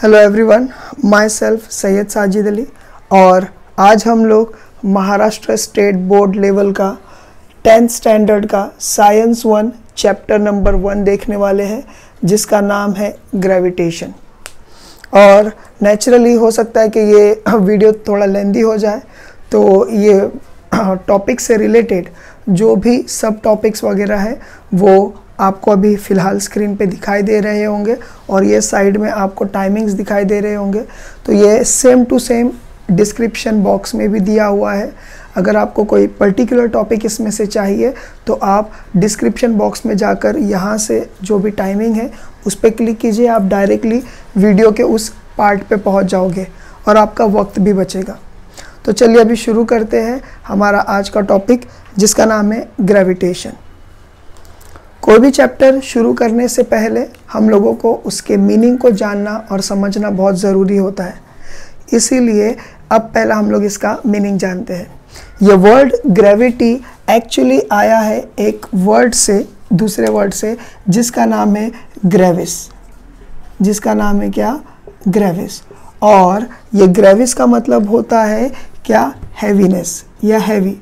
Hello everyone, myself Syed Sajid Ali और आज हम लोग महाराष्ट्र स्टेट बोर्ड लेवल का 10th स्टैंडर्ड का साइंस 1 चैप्टर नंबर 1 देखने वाले हैं जिसका नाम है ग्रेविटेशन। और नेचुरली हो सकता है कि ये वीडियो थोड़ा लेंदी हो जाए, तो ये टॉपिक से रिलेटेड जो भी सब टॉपिक्स वगैरह है वो आपको अभी फ़िलहाल स्क्रीन पे दिखाई दे रहे होंगे और ये साइड में आपको टाइमिंग्स दिखाई दे रहे होंगे। तो ये same to same description box में भी दिया हुआ है। अगर आपको कोई पर्टिकुलर टॉपिक इसमें से चाहिए तो आप डिस्क्रिप्शन बॉक्स में जाकर यहाँ से जो भी टाइमिंग है उस पर क्लिक कीजिए, आप डायरेक्टली वीडियो के उस पार्ट पे पहुँच जाओगे और आपका वक्त भी बचेगा। तो चलिए अभी शुरू करते हैं हमारा आज का टॉपिक जिसका नाम है ग्रेविटेशन। कोई भी चैप्टर शुरू करने से पहले हम लोगों को उसके मीनिंग को जानना और समझना बहुत ज़रूरी होता है, इसीलिए अब पहला हम लोग इसका मीनिंग जानते हैं। ये वर्ड ग्रेविटी एक्चुअली आया है एक वर्ड से, दूसरे वर्ड से, जिसका नाम है ग्रेविस। जिसका नाम है क्या? ग्रेविस। और ये ग्रेविस का मतलब होता है क्या? हैवीनेस या हैवी।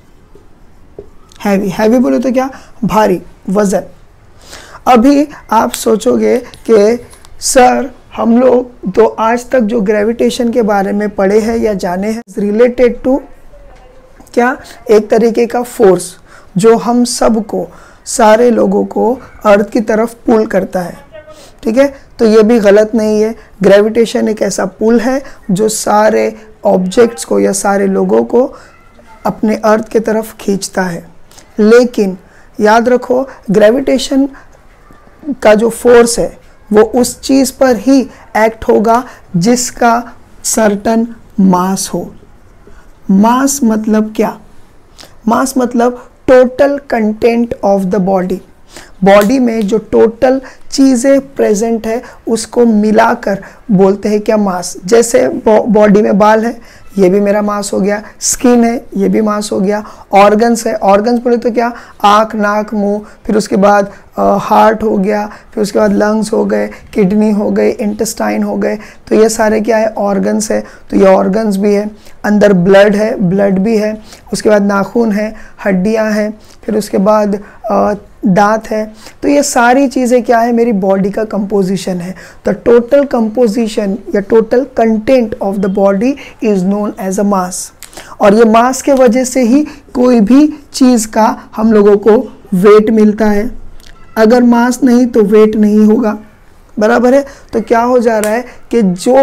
हैवी बोले तो क्या? भारी, वजन। अभी आप सोचोगे कि सर हम लोग तो आज तक जो ग्रेविटेशन के बारे में पढ़े हैं या जाने हैं रिलेटेड टू क्या? एक तरीके का फोर्स जो हम सबको, सारे लोगों को अर्थ की तरफ पुल करता है। ठीक है, तो ये भी गलत नहीं है। ग्रेविटेशन एक ऐसा पुल है जो सारे ऑब्जेक्ट्स को या सारे लोगों को अपने अर्थ की तरफ खींचता है। लेकिन याद रखो, ग्रेविटेशन का जो फोर्स है वो उस चीज़ पर ही एक्ट होगा जिसका सर्टन मास हो। मास मतलब क्या? मास मतलब total content of the body. Body में जो टोटल चीज़ें प्रेजेंट है उसको मिलाकर बोलते हैं क्या? मास। जैसे बॉडी में बाल है, ये भी मेरा मास हो गया। स्किन है, ये भी मास हो गया। ऑर्गन्स है, ऑर्गन्स बोले तो क्या? आँख, नाक, मुंह, फिर उसके बाद हार्ट हो गया, फिर उसके बाद लंग्स हो गए, किडनी हो गए, इंटेस्टाइन हो गए। तो ये सारे क्या है? ऑर्गन्स है। तो ये ऑर्गन्स भी है। अंदर ब्लड है, ब्लड भी है। उसके बाद नाखून है, हड्डियाँ हैं, फिर उसके बाद दांत है। तो ये सारी चीज़ें क्या है? मेरी बॉडी का कंपोजिशन है। द टोटल कंपोजिशन या total content of the body is known as a mass. और ये मास के वजह से ही कोई भी चीज़ का हम लोगों को वेट मिलता है। अगर मास नहीं तो वेट नहीं होगा, बराबर है। तो क्या हो जा रहा है कि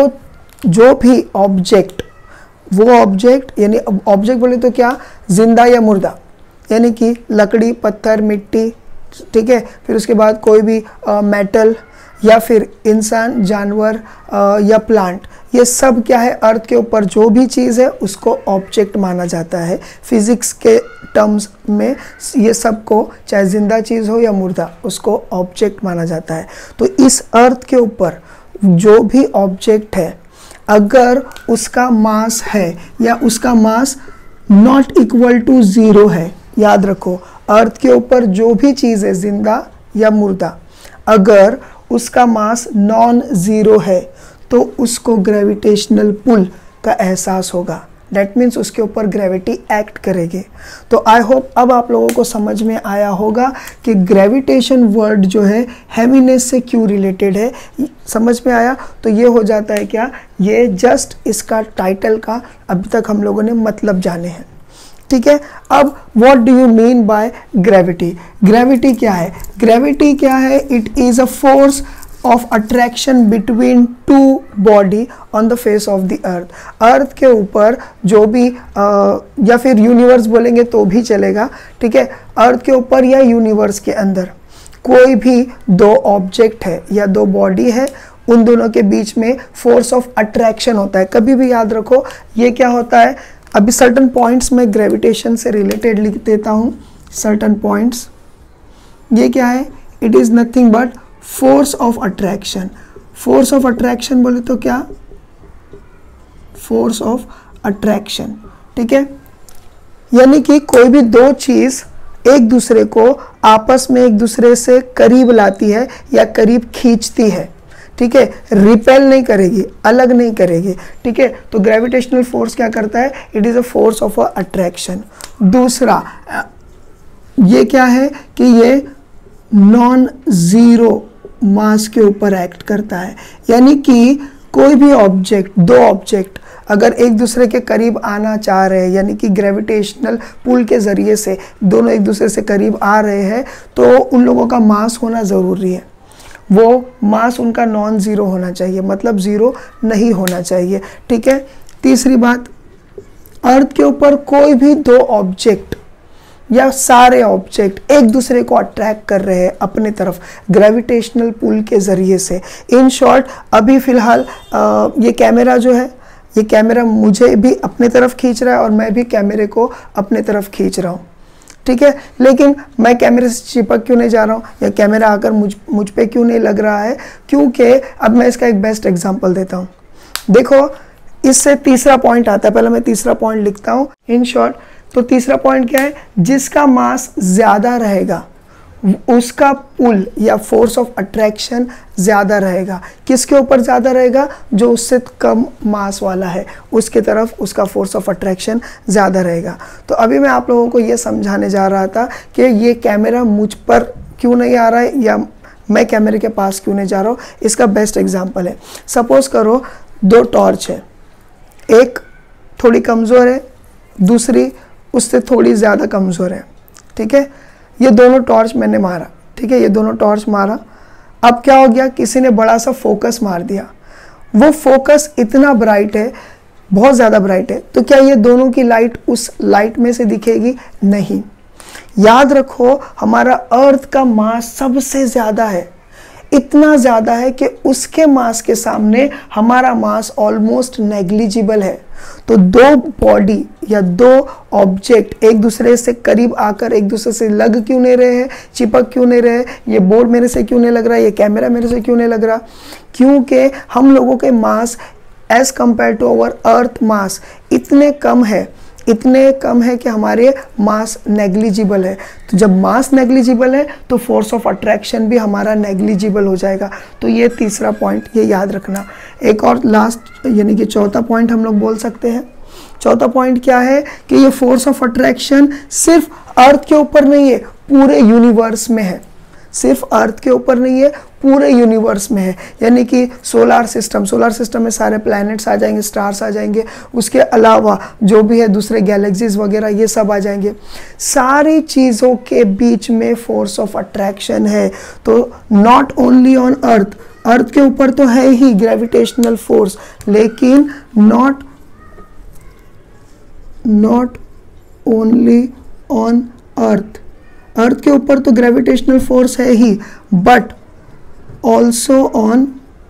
जो भी ऑब्जेक्ट, वो ऑब्जेक्ट यानी ऑब्जेक्ट बोले तो क्या? जिंदा या मुर्दा, यानी कि लकड़ी, पत्थर, मिट्टी, ठीक है, फिर उसके बाद कोई भी मेटल या फिर इंसान, जानवर या प्लांट, ये सब क्या है? अर्थ के ऊपर जो भी चीज़ है उसको ऑब्जेक्ट माना जाता है। फिजिक्स के टर्म्स में ये सब को, चाहे जिंदा चीज़ हो या मुर्दा, उसको ऑब्जेक्ट माना जाता है। तो इस अर्थ के ऊपर जो भी ऑब्जेक्ट है, अगर उसका मास है या उसका मास नॉट इक्वल टू 0 है, याद रखो, अर्थ के ऊपर जो भी चीज़ है, जिंदा या मुर्दा, अगर उसका मास नॉन ज़ीरो है तो उसको ग्रेविटेशनल पुल का एहसास होगा। डैट मीन्स उसके ऊपर ग्रेविटी एक्ट करेगी। तो आई होप अब आप लोगों को समझ में आया होगा कि ग्रेविटेशन वर्ड जो है हैवीनेस से क्यों रिलेटेड है। समझ में आया? तो ये हो जाता है क्या? ये जस्ट इसका टाइटल का अभी तक हम लोगों ने मतलब जाने हैं। ठीक है, अब what do you mean by gravity? Gravity क्या है? ग्रेविटी क्या है? It is a force of attraction between two body on the face of the earth. Earth के ऊपर जो भी या फिर यूनिवर्स बोलेंगे तो भी चलेगा, ठीक है, अर्थ के ऊपर या यूनिवर्स के अंदर कोई भी दो ऑब्जेक्ट है या दो बॉडी है, उन दोनों के बीच में फोर्स ऑफ अट्रैक्शन होता है। कभी भी याद रखो ये क्या होता है। अभी सर्टन पॉइंट्स में ग्रेविटेशन से रिलेटेड लिख देता हूँ। सर्टन पॉइंट्स, ये क्या है? It is nothing but force of attraction. Force of attraction बोले तो क्या? फोर्स ऑफ अट्रैक्शन, ठीक है, यानी कि कोई भी दो चीज़ एक दूसरे को आपस में एक दूसरे से करीब लाती है या करीब खींचती है। ठीक है, रिपेल नहीं करेगी, अलग नहीं करेगी, ठीक है। तो ग्रेविटेशनल फोर्स क्या करता है, it is a force of attraction. दूसरा ये क्या है कि ये नॉन जीरो मास के ऊपर एक्ट करता है, यानी कि कोई भी ऑब्जेक्ट, दो ऑब्जेक्ट अगर एक दूसरे के करीब आना चाह रहे हैं, यानी कि ग्रेविटेशनल पुल के ज़रिए से दोनों एक दूसरे से करीब आ रहे हैं, तो उन लोगों का मास होना ज़रूरी है। वो मास उनका नॉन ज़ीरो होना चाहिए, मतलब ज़ीरो नहीं होना चाहिए, ठीक है। तीसरी बात, अर्थ के ऊपर कोई भी दो ऑब्जेक्ट या सारे ऑब्जेक्ट एक दूसरे को अट्रैक्ट कर रहे हैं अपने तरफ ग्रेविटेशनल पुल के ज़रिए से। इन शॉर्ट, अभी फ़िलहाल ये कैमरा जो है, ये कैमरा मुझे भी अपने तरफ खींच रहा है और मैं भी कैमरे को अपने तरफ खींच रहा हूँ, ठीक है। लेकिन मैं कैमरे से चिपक क्यों नहीं जा रहा हूँ, या कैमरा आकर मुझ पे क्यों नहीं लग रहा है, क्योंकि अब मैं इसका एक बेस्ट एग्जांपल देता हूँ। देखो, इससे तीसरा पॉइंट आता है, पहले मैं तीसरा पॉइंट लिखता हूँ। इन शॉर्ट, तो तीसरा पॉइंट क्या है, जिसका मास ज़्यादा रहेगा उसका पुल या फोर्स ऑफ अट्रैक्शन ज़्यादा रहेगा। किसके ऊपर ज़्यादा रहेगा, जो उससे कम मास वाला है उसके तरफ उसका फोर्स ऑफ अट्रैक्शन ज़्यादा रहेगा। तो अभी मैं आप लोगों को ये समझाने जा रहा था कि ये कैमरा मुझ पर क्यों नहीं आ रहा है या मैं कैमरे के पास क्यों नहीं जा रहा हूँ। इसका बेस्ट एग्जाम्पल है, सपोज करो दो टॉर्च है, एक थोड़ी कमज़ोर है, दूसरी उससे थोड़ी ज़्यादा कमज़ोर है, ठीक है। ये दोनों टॉर्च मैंने मारा, ठीक है, ये दोनों टॉर्च मारा। अब क्या हो गया, किसी ने बड़ा सा फोकस मार दिया, वो फोकस इतना ब्राइट है, बहुत ज़्यादा ब्राइट है, तो क्या ये दोनों की लाइट उस लाइट में से दिखेगी? नहीं। याद रखो, हमारा अर्थ का मास सबसे ज़्यादा है, इतना ज़्यादा है कि उसके मास के सामने हमारा मास ऑलमोस्ट नेग्लिजिबल है। तो दो बॉडी या दो ऑब्जेक्ट एक दूसरे से करीब आकर एक दूसरे से लग क्यों नहीं रहे हैं, चिपक क्यों नहीं रहे, ये बोर्ड मेरे से क्यों नहीं लग रहा, ये कैमरा मेरे से क्यों नहीं लग रहा, क्योंकि हम लोगों के mass as compare to our earth mass इतने कम है कि हमारे मास नेग्लिजिबल है। तो जब मास नेग्लिजिबल है तो फोर्स ऑफ अट्रैक्शन भी हमारा नेग्लिजिबल हो जाएगा। तो ये तीसरा पॉइंट, ये याद रखना। एक और लास्ट यानी कि चौथा पॉइंट हम लोग बोल सकते हैं। चौथा पॉइंट क्या है कि ये फोर्स ऑफ अट्रैक्शन सिर्फ अर्थ के ऊपर नहीं है, पूरे यूनिवर्स में है। सिर्फ अर्थ के ऊपर नहीं है, पूरे यूनिवर्स में है। यानी कि सोलर सिस्टम में सारे प्लैनेट्स आ जाएंगे, स्टार्स आ जाएंगे, उसके अलावा जो भी है दूसरे गैलेक्सीज वगैरह ये सब आ जाएंगे। सारी चीज़ों के बीच में फोर्स ऑफ अट्रैक्शन है। तो नॉट ओनली ऑन अर्थ के ऊपर तो है ही ग्रेविटेशनल फोर्स, लेकिन नॉट ओनली ऑन अर्थ के ऊपर तो ग्रेविटेशनल फोर्स है ही, but also on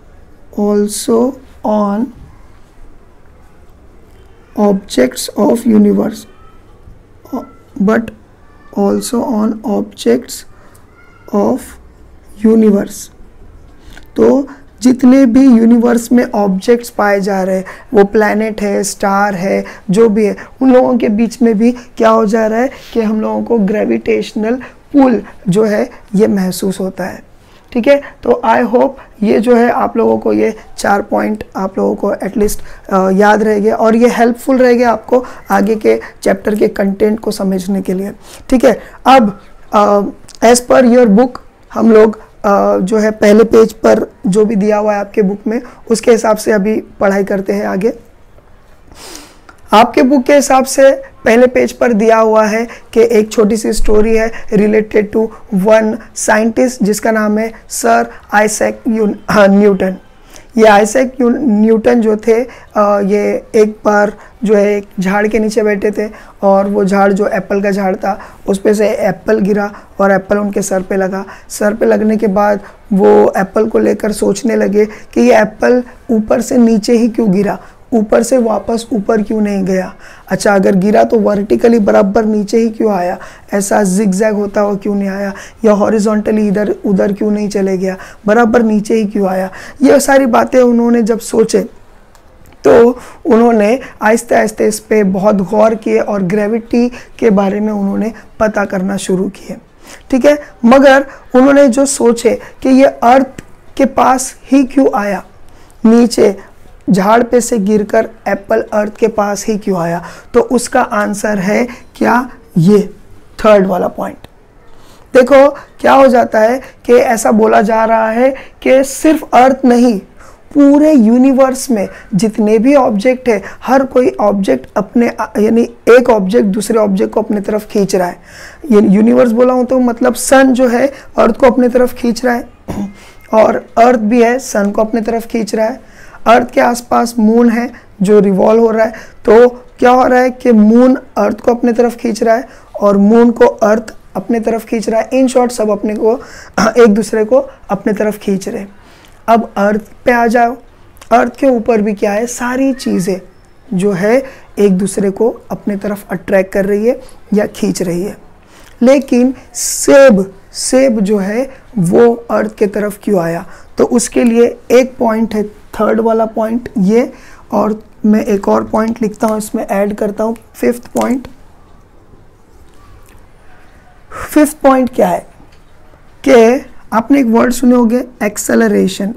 objects of universe, but also on objects of universe। तो जितने भी यूनिवर्स में ऑब्जेक्ट्स पाए जा रहे हैं, वो प्लैनेट है, स्टार है, जो भी है, उन लोगों के बीच में भी क्या हो जा रहा है कि हम लोगों को ग्रेविटेशनल पुल जो है ये महसूस होता है, ठीक है। तो आई होप ये जो है आप लोगों को ये 4 पॉइंट आप लोगों को एटलीस्ट याद रहेंगे और ये हेल्पफुल रहेगा आपको आगे के चैप्टर के कंटेंट को समझने के लिए, ठीक है। अब एज पर योर बुक हम लोग जो है पहले पेज पर जो भी दिया हुआ है आपके बुक में उसके हिसाब से अभी पढ़ाई करते हैं आगे। आपके बुक के हिसाब से पहले पेज पर दिया हुआ है कि एक छोटी सी स्टोरी है रिलेटेड टू वन साइंटिस्ट जिसका नाम है सर आइजैक न्यूटन। ये आइजैक न्यूटन जो थे ये एक बार जो है एक झाड़ के नीचे बैठे थे और वो झाड़ जो एप्पल का झाड़ था उस पे से एप्पल गिरा और एप्पल उनके सर पे लगा। सर पे लगने के बाद वो एप्पल को लेकर सोचने लगे कि ये एप्पल ऊपर से नीचे ही क्यों गिरा, ऊपर से वापस ऊपर क्यों नहीं गया। अच्छा, अगर गिरा तो वर्टिकली बराबर नीचे ही क्यों आया, ऐसा जिगजैग होता हुआ क्यों नहीं आया, या हॉरिजॉन्टली इधर उधर क्यों नहीं चले गया, बराबर नीचे ही क्यों आया। ये सारी बातें उन्होंने जब सोचे तो उन्होंने आहिस्ते आहिस्ते इस पर बहुत गौर किए और ग्रेविटी के बारे में उन्होंने पता करना शुरू किए, ठीक है। मगर उन्होंने जो सोचे कि ये अर्थ के पास ही क्यों आया, नीचे झाड़ पे से गिरकर एप्पल अर्थ के पास ही क्यों आया? तो उसका आंसर है क्या, ये थर्ड वाला पॉइंट। देखो क्या हो जाता है कि ऐसा बोला जा रहा है कि सिर्फ अर्थ नहीं, पूरे यूनिवर्स में जितने भी ऑब्जेक्ट है, हर कोई ऑब्जेक्ट अपने यानी एक ऑब्जेक्ट दूसरे ऑब्जेक्ट को अपने तरफ खींच रहा है। ये यूनिवर्स बोला हूं तो मतलब सन जो है अर्थ को अपने तरफ खींच रहा है, और अर्थ भी है सन को अपने तरफ खींच रहा है। अर्थ के आसपास मून है जो रिवॉल्व हो रहा है, तो क्या हो रहा है कि मून अर्थ को अपने तरफ खींच रहा है और मून को अर्थ अपने तरफ खींच रहा है। इन शॉर्ट सब अपने को एक दूसरे को अपने तरफ खींच रहे। अब अर्थ पे आ जाओ, अर्थ के ऊपर भी क्या है, सारी चीज़ें जो है एक दूसरे को अपने तरफ अट्रैक्ट कर रही है या खींच रही है। लेकिन सेब जो है वो अर्थ के तरफ क्यों आया? तो उसके लिए एक पॉइंट है, थर्ड वाला पॉइंट ये, और मैं एक और पॉइंट लिखता हूँ, इसमें ऐड करता हूँ, फिफ्थ पॉइंट। फिफ्थ पॉइंट क्या है कि आपने एक वर्ड सुने होंगे, एक्सेलरेशन।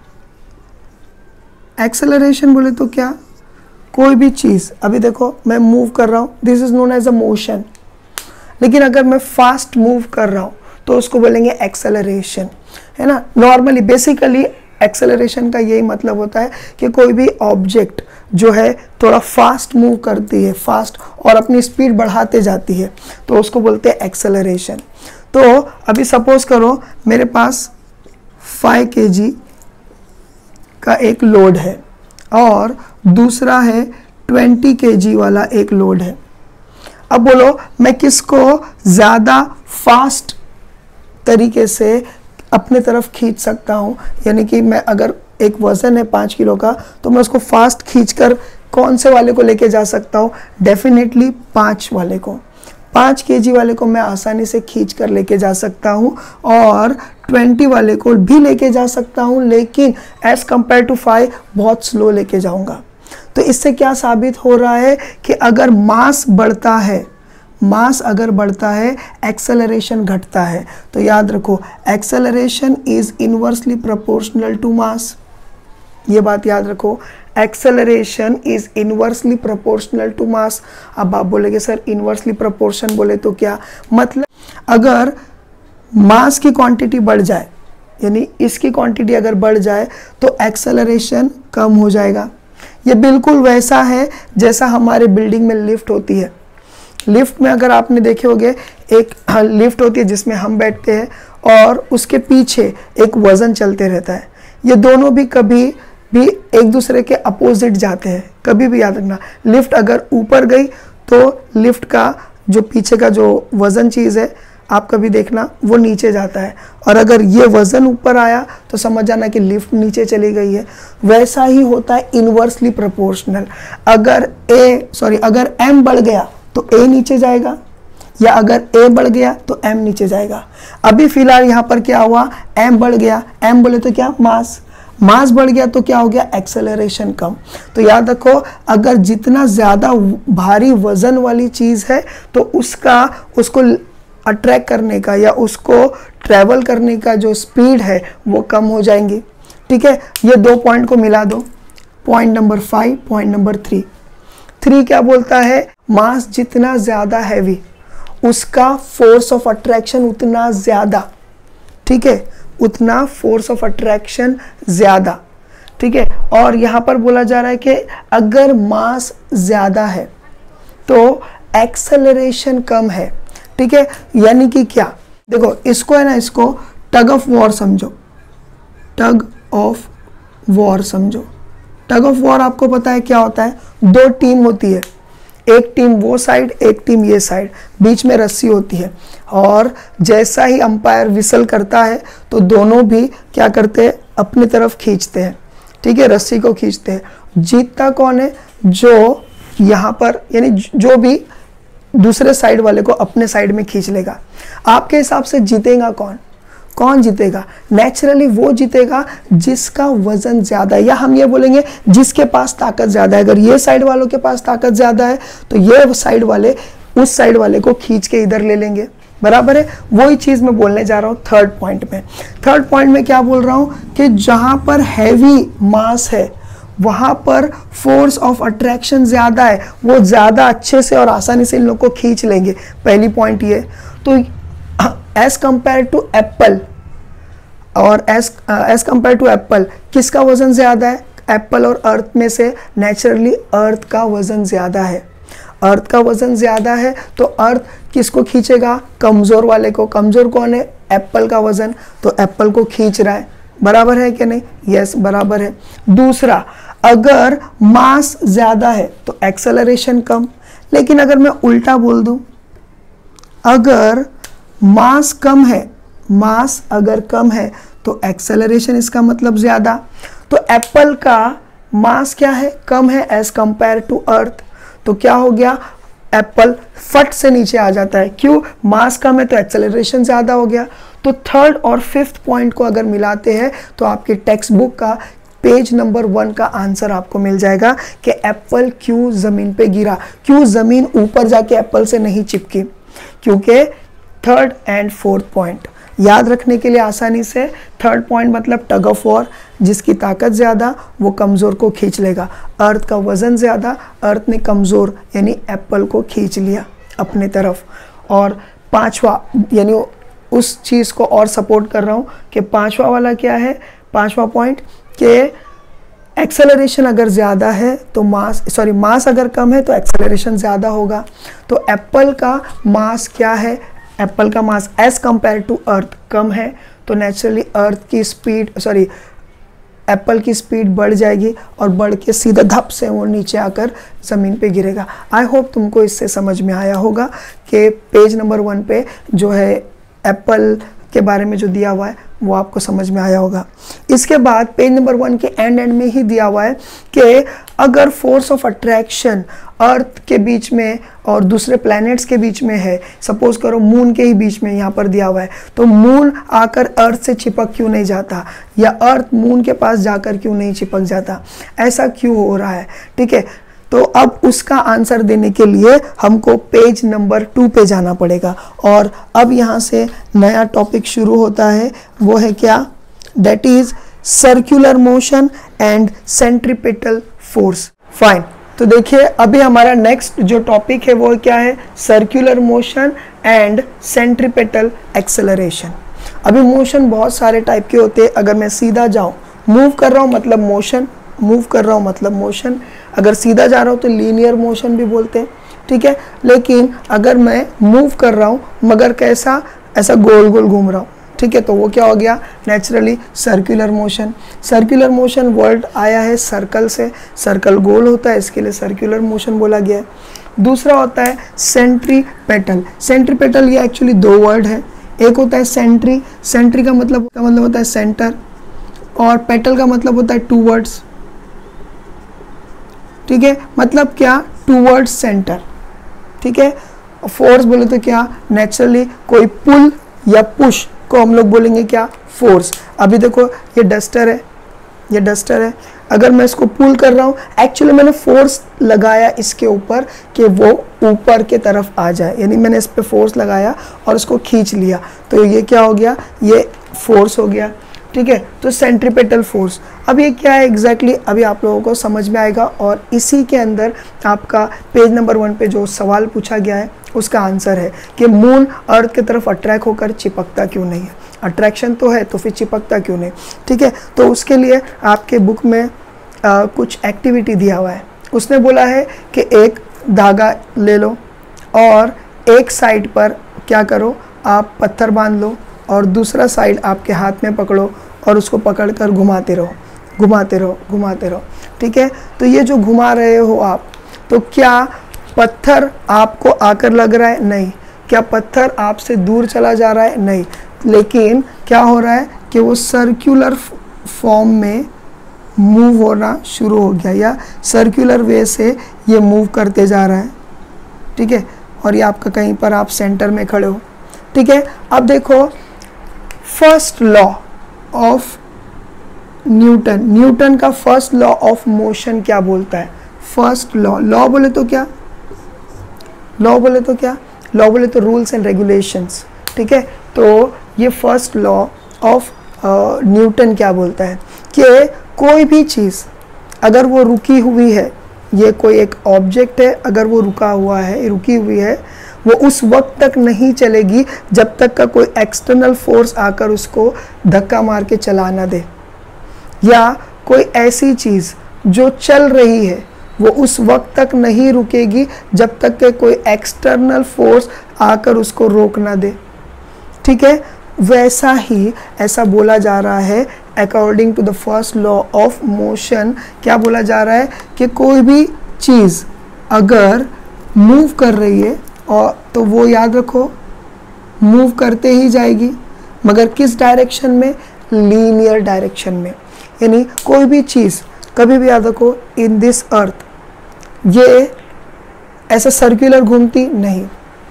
एक्सेलरेशन बोले तो क्या, कोई भी चीज़, अभी देखो मैं मूव कर रहा हूँ, this is known as a motion, लेकिन अगर मैं फास्ट मूव कर रहा हूँ तो उसको बोलेंगे एक्सेलरेशन, है ना। नॉर्मली बेसिकली एक्सेलरेशन का यही मतलब होता है कि कोई भी ऑब्जेक्ट जो है थोड़ा फास्ट मूव करती है, फास्ट, और अपनी स्पीड बढ़ाते जाती है, तो उसको बोलते हैं एक्सेलरेशन। तो अभी सपोज करो मेरे पास 5 kg का एक लोड है और दूसरा है 20 kg वाला एक लोड है। अब बोलो मैं किसको ज़्यादा फास्ट तरीके से अपने तरफ खींच सकता हूँ, यानी कि मैं अगर एक वज़न है 5 किलो का तो मैं उसको फास्ट खींचकर कौन से वाले को लेके जा सकता हूँ? डेफिनेटली 5 वाले को। 5 kg वाले को मैं आसानी से खींच कर लेके जा सकता हूँ और 20 वाले को भी लेके जा सकता हूँ, लेकिन एज़ कम्पेयर टू 5 बहुत स्लो लेके जाऊँगा। तो इससे क्या साबित हो रहा है कि अगर मास बढ़ता है, मास अगर बढ़ता है, एक्सेलरेशन घटता है। तो याद रखो, acceleration is inversely proportional to mass. ये बात याद रखो, acceleration is inversely proportional to mass. अब आप बोलेंगे सर इनवर्सली प्रोपोर्शन बोले तो क्या मतलब? अगर मास की क्वांटिटी बढ़ जाए, यानी इसकी क्वांटिटी अगर बढ़ जाए तो एक्सेलरेशन कम हो जाएगा। ये बिल्कुल वैसा है जैसा हमारे बिल्डिंग में लिफ्ट होती है। लिफ्ट में अगर आपने देखे होंगे, एक लिफ्ट होती है जिसमें हम बैठते हैं और उसके पीछे एक वज़न चलते रहता है। ये दोनों भी कभी भी एक दूसरे के अपोजिट जाते हैं। कभी भी याद रखना, लिफ्ट अगर ऊपर गई तो लिफ्ट का जो पीछे का जो वज़न चीज़ है, आप कभी देखना वो नीचे जाता है, और अगर ये वज़न ऊपर आया तो समझ जाना कि लिफ्ट नीचे चली गई है। वैसा ही होता है इनवर्सली प्रोपोर्शनल। अगर m बढ़ गया तो a नीचे जाएगा, या अगर a बढ़ गया तो m नीचे जाएगा। अभी फिलहाल यहाँ पर क्या हुआ, m बढ़ गया, m बोले तो क्या, मास, मास बढ़ गया तो क्या हो गया, एक्सेलरेशन कम। तो याद रखो, अगर जितना ज़्यादा भारी वजन वाली चीज़ है तो उसको अट्रैक्ट करने का या उसको ट्रैवल करने का जो स्पीड है वो कम हो जाएंगी। ठीक है, ये 2 पॉइंट को मिला दो। पॉइंट नंबर 5, पॉइंट नंबर 3 क्या बोलता है, मास जितना ज़्यादा हैवी उसका फोर्स ऑफ अट्रैक्शन उतना ज़्यादा। ठीक है, उतना फोर्स ऑफ अट्रैक्शन ज़्यादा। ठीक है, और यहाँ पर बोला जा रहा है कि अगर मास ज़्यादा है तो एक्सेलरेशन कम है। ठीक है, यानी कि क्या, देखो इसको है ना, इसको टग ऑफ वॉर समझो, टग ऑफ वॉर समझो। टग ऑफ वॉर आपको पता है क्या होता है, 2 टीम होती है, एक टीम वो साइड, एक टीम ये साइड, बीच में रस्सी होती है, और जैसा ही अंपायर विसल करता है तो दोनों भी क्या करते हैं, अपनी तरफ खींचते हैं। ठीक है, रस्सी को खींचते हैं। जीतता कौन है, जो यहाँ पर यानी जो भी दूसरे साइड वाले को अपने साइड में खींच लेगा। आपके हिसाब से जीतेगा कौन जीतेगा? नेचुरली वो जीतेगा जिसका वजन ज़्यादा है, या हम ये बोलेंगे जिसके पास ताकत ज़्यादा है। अगर ये साइड वालों के पास ताकत ज़्यादा है तो ये साइड वाले उस साइड वाले को खींच के इधर ले लेंगे। बराबर है। वही चीज मैं बोलने जा रहा हूं थर्ड पॉइंट में। थर्ड पॉइंट में क्या बोल रहा हूं कि जहां पर हैवी मास है वहां पर फोर्स ऑफ अट्रैक्शन ज्यादा है, वो ज्यादा अच्छे से और आसानी से इन लोग को खींच लेंगे। पहली पॉइंट ये। तो एज कंपेयर टू एप्पल, और एज कंपेयर टू एप्पल किसका वजन ज्यादा है? एप्पल और अर्थ में से नेचुरली अर्थ का वजन ज्यादा है। अर्थ का वजन ज्यादा है तो अर्थ किसको खींचेगा? कमजोर वाले को। कमजोर कौन है? एप्पल का वजन, तो एप्पल को खींच रहा है। बराबर है कि नहीं? यस, बराबर है। दूसरा, अगर मास ज्यादा है तो एक्सेलरेशन कम। लेकिन अगर मैं उल्टा बोल दूं, अगर मास कम है, मास अगर कम है तो एक्सेलरेशन इसका मतलब ज्यादा। तो एप्पल का मास क्या है? कम है एज कंपेयर टू अर्थ। तो क्या हो गया? एप्पल फट से नीचे आ जाता है। क्यों? मास कम है तो एक्सेलरेशन ज्यादा हो गया। तो थर्ड और फिफ्थ पॉइंट को अगर मिलाते हैं तो आपके टेक्स्ट बुक का पेज नंबर 1 का आंसर आपको मिल जाएगा कि एप्पल क्यों जमीन पे गिरा, क्यों जमीन ऊपर जाके एप्पल से नहीं चिपकी। क्योंकि थर्ड एंड फोर्थ पॉइंट याद रखने के लिए आसानी से, थर्ड पॉइंट मतलब टग ऑफ वॉर, जिसकी ताकत ज्यादा वो कमजोर को खींच लेगा। अर्थ का वजन ज्यादा, अर्थ ने कमजोर यानी एप्पल को खींच लिया अपने तरफ। और पांचवा, यानी उस चीज को और सपोर्ट कर रहा हूं कि पांचवा वाला क्या है? पांचवा पॉइंट कि एक्सेलरेशन अगर ज़्यादा है तो मास अगर कम है तो एक्सेलरेशन ज़्यादा होगा। तो एप्पल का मास क्या है? एप्पल का mass as compare to earth कम है, तो नेचुरली अर्थ की स्पीड एप्पल की स्पीड बढ़ जाएगी और बढ़ के सीधा धप से वो नीचे आकर ज़मीन पे गिरेगा। आई होप तुमको इससे समझ में आया होगा कि पेज नंबर 1 पे जो है एप्पल के बारे में जो दिया हुआ है वो आपको समझ में आया होगा। इसके बाद पेज नंबर 1 के एंड में ही दिया हुआ है कि अगर फोर्स ऑफ अट्रैक्शन अर्थ के बीच में और दूसरे प्लैनेट्स के बीच में है, सपोज करो मून के ही बीच में यहाँ पर दिया हुआ है, तो मून आकर अर्थ से चिपक क्यों नहीं जाता, या अर्थ मून के पास जाकर क्यों नहीं चिपक जाता, ऐसा क्यों हो रहा है? ठीक है, तो अब उसका आंसर देने के लिए हमको पेज नंबर 2 पे जाना पड़ेगा। और अब यहाँ से नया टॉपिक शुरू होता है, वो है क्या? That is circular motion and centripetal force. Fine, तो देखिए अभी हमारा नेक्स्ट जो टॉपिक है वो क्या है? Circular motion and centripetal acceleration. अभी मोशन बहुत सारे टाइप के होते हैं। अगर मैं सीधा जाऊं, मूव कर रहा हूं मतलब मोशन, मूव कर रहा हूं मतलब मोशन। अगर सीधा जा रहा हूं तो लीनियर मोशन भी बोलते हैं, ठीक है। लेकिन अगर मैं मूव कर रहा हूं मगर कैसा? ऐसा गोल गोल घूम रहा हूं, ठीक है, तो वो क्या हो गया? Naturally circular motion. Circular motion word आया है सर्कल से, सर्कल गोल होता है इसके लिए सर्कुलर मोशन बोला गया है। दूसरा होता है सेंट्रीपेटल। सेंट्रीपेटल ये एक्चुअली 2 वर्ड है। एक होता है सेंट्री, सेंट्री का मतलब होता है सेंटर, और पेटल का मतलब होता है टूवर्ड्स, ठीक है, मतलब क्या? टूवर्ड्स सेंटर, ठीक है। फोर्स बोले तो क्या? नेचुरली कोई पुल या पुश को हम लोग बोलेंगे क्या? फोर्स। अभी देखो ये डस्टर है, ये डस्टर है, अगर मैं इसको पुल कर रहा हूँ, एक्चुअली मैंने फोर्स लगाया इसके ऊपर कि वो ऊपर के तरफ आ जाए, यानी मैंने इस पे फोर्स लगाया और इसको खींच लिया, तो ये क्या हो गया? ये फोर्स हो गया, ठीक है। तो सेंट्रीपेटल फोर्स, अब ये क्या है एग्जैक्टली अभी आप लोगों को समझ में आएगा। और इसी के अंदर आपका पेज नंबर 1 पे जो सवाल पूछा गया है उसका आंसर है कि मून अर्थ की तरफ अट्रैक्ट होकर चिपकता क्यों नहीं है? अट्रैक्शन तो है तो फिर चिपकता क्यों नहीं? ठीक है, तो उसके लिए आपके बुक में कुछ एक्टिविटी दिया हुआ है। उसने बोला है कि एक धागा ले लो और एक साइड पर क्या करो, आप पत्थर बांध लो और दूसरा साइड आपके हाथ में पकड़ो और उसको पकड़कर घुमाते रहो, घुमाते रहो, घुमाते रहो, ठीक है। तो ये जो घुमा रहे हो आप, तो क्या पत्थर आपको आकर लग रहा है? नहीं। क्या पत्थर आपसे दूर चला जा रहा है? नहीं। लेकिन क्या हो रहा है कि वो सर्कुलर फॉर्म में मूव होना शुरू हो गया, या सर्कुलर वे से ये मूव करते जा रहा है, ठीक है। और ये आपका कहीं पर आप सेंटर में खड़े हो, ठीक है। अब देखो first law of Newton, Newton का फर्स्ट लॉ ऑफ मोशन क्या बोलता है? फर्स्ट लॉ, लॉ बोले तो क्या? लॉ बोले तो क्या? लॉ बोले तो रूल्स एंड रेगुलेशंस, ठीक है, तो ये फर्स्ट लॉ ऑफ न्यूटन क्या बोलता है कि कोई भी चीज़ अगर वो रुकी हुई है, ये कोई एक ऑब्जेक्ट है, अगर वो रुका हुआ है, रुकी हुई है, वो उस वक्त तक नहीं चलेगी जब तक का कोई एक्सटर्नल फोर्स आकर उसको धक्का मार के चला ना दे। या कोई ऐसी चीज़ जो चल रही है वो उस वक्त तक नहीं रुकेगी जब तक कि कोई एक्सटर्नल फोर्स आकर उसको रोक ना दे। ठीक है, वैसा ही ऐसा बोला जा रहा है according to the first law of motion. क्या बोला जा रहा है कि कोई भी चीज़ अगर मूव कर रही है और तो वो याद रखो मूव करते ही जाएगी, मगर किस डायरेक्शन में? लीनियर डायरेक्शन में। यानी कोई भी चीज़ कभी भी याद रखो इन दिस अर्थ ये ऐसा सर्कुलर घूमती नहीं,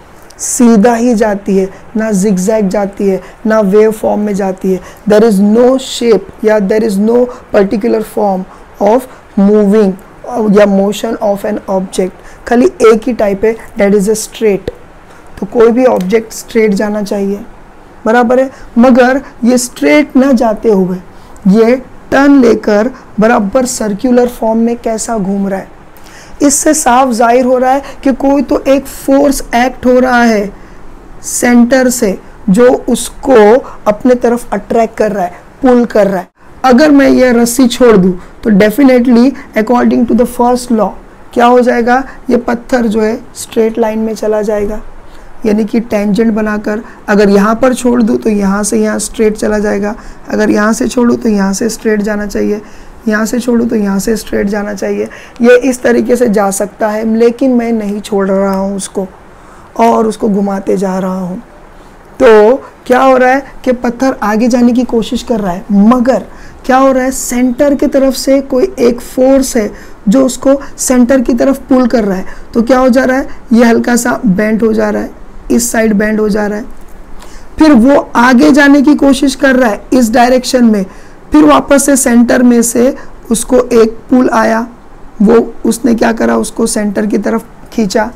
सीधा ही जाती है, ना जिगजैग जाती है, ना वेव फॉर्म में जाती है। देयर इज़ नो शेप या there is no particular form of moving या मोशन ऑफ एन ऑब्जेक्ट, खाली एक ही टाइप है, दैट इज़ अ स्ट्रेट। तो कोई भी ऑब्जेक्ट स्ट्रेट जाना चाहिए, बराबर है, मगर ये स्ट्रेट ना जाते हुए ये टर्न लेकर बराबर सर्कुलर फॉर्म में कैसा घूम रहा है। इससे साफ जाहिर हो रहा है कि कोई तो एक फोर्स एक्ट हो रहा है सेंटर से जो उसको अपने तरफ अट्रैक्ट कर रहा है, पुल कर रहा है। अगर मैं ये रस्सी छोड़ दूं तो definitely according to the first law क्या हो जाएगा, ये पत्थर जो है स्ट्रेट लाइन में चला जाएगा, यानी कि टेंजेंट बनाकर। अगर यहाँ पर छोड़ दूँ तो यहाँ से यहाँ स्ट्रेट चला जाएगा, अगर यहाँ से छोड़ूँ तो यहाँ से स्ट्रेट जाना चाहिए, यहाँ से छोड़ूँ तो यहाँ से स्ट्रेट जाना चाहिए। ये इस तरीके से जा सकता है, लेकिन मैं नहीं छोड़ रहा हूँ उसको और उसको घुमाते जा रहा हूँ। तो क्या हो रहा है कि पत्थर आगे जाने की कोशिश कर रहा है, मगर क्या हो रहा है सेंटर की तरफ से कोई एक फोर्स है जो उसको सेंटर की तरफ पुल कर रहा है। तो क्या हो जा रहा है, ये हल्का सा बेंड हो जा रहा है, इस साइड बेंड हो जा रहा है, फिर वो आगे जाने की कोशिश कर रहा है इस डायरेक्शन में, फिर वापस से सेंटर में से उसको एक पुल आया, वो उसने क्या करा, उसको सेंटर की तरफ खींचा,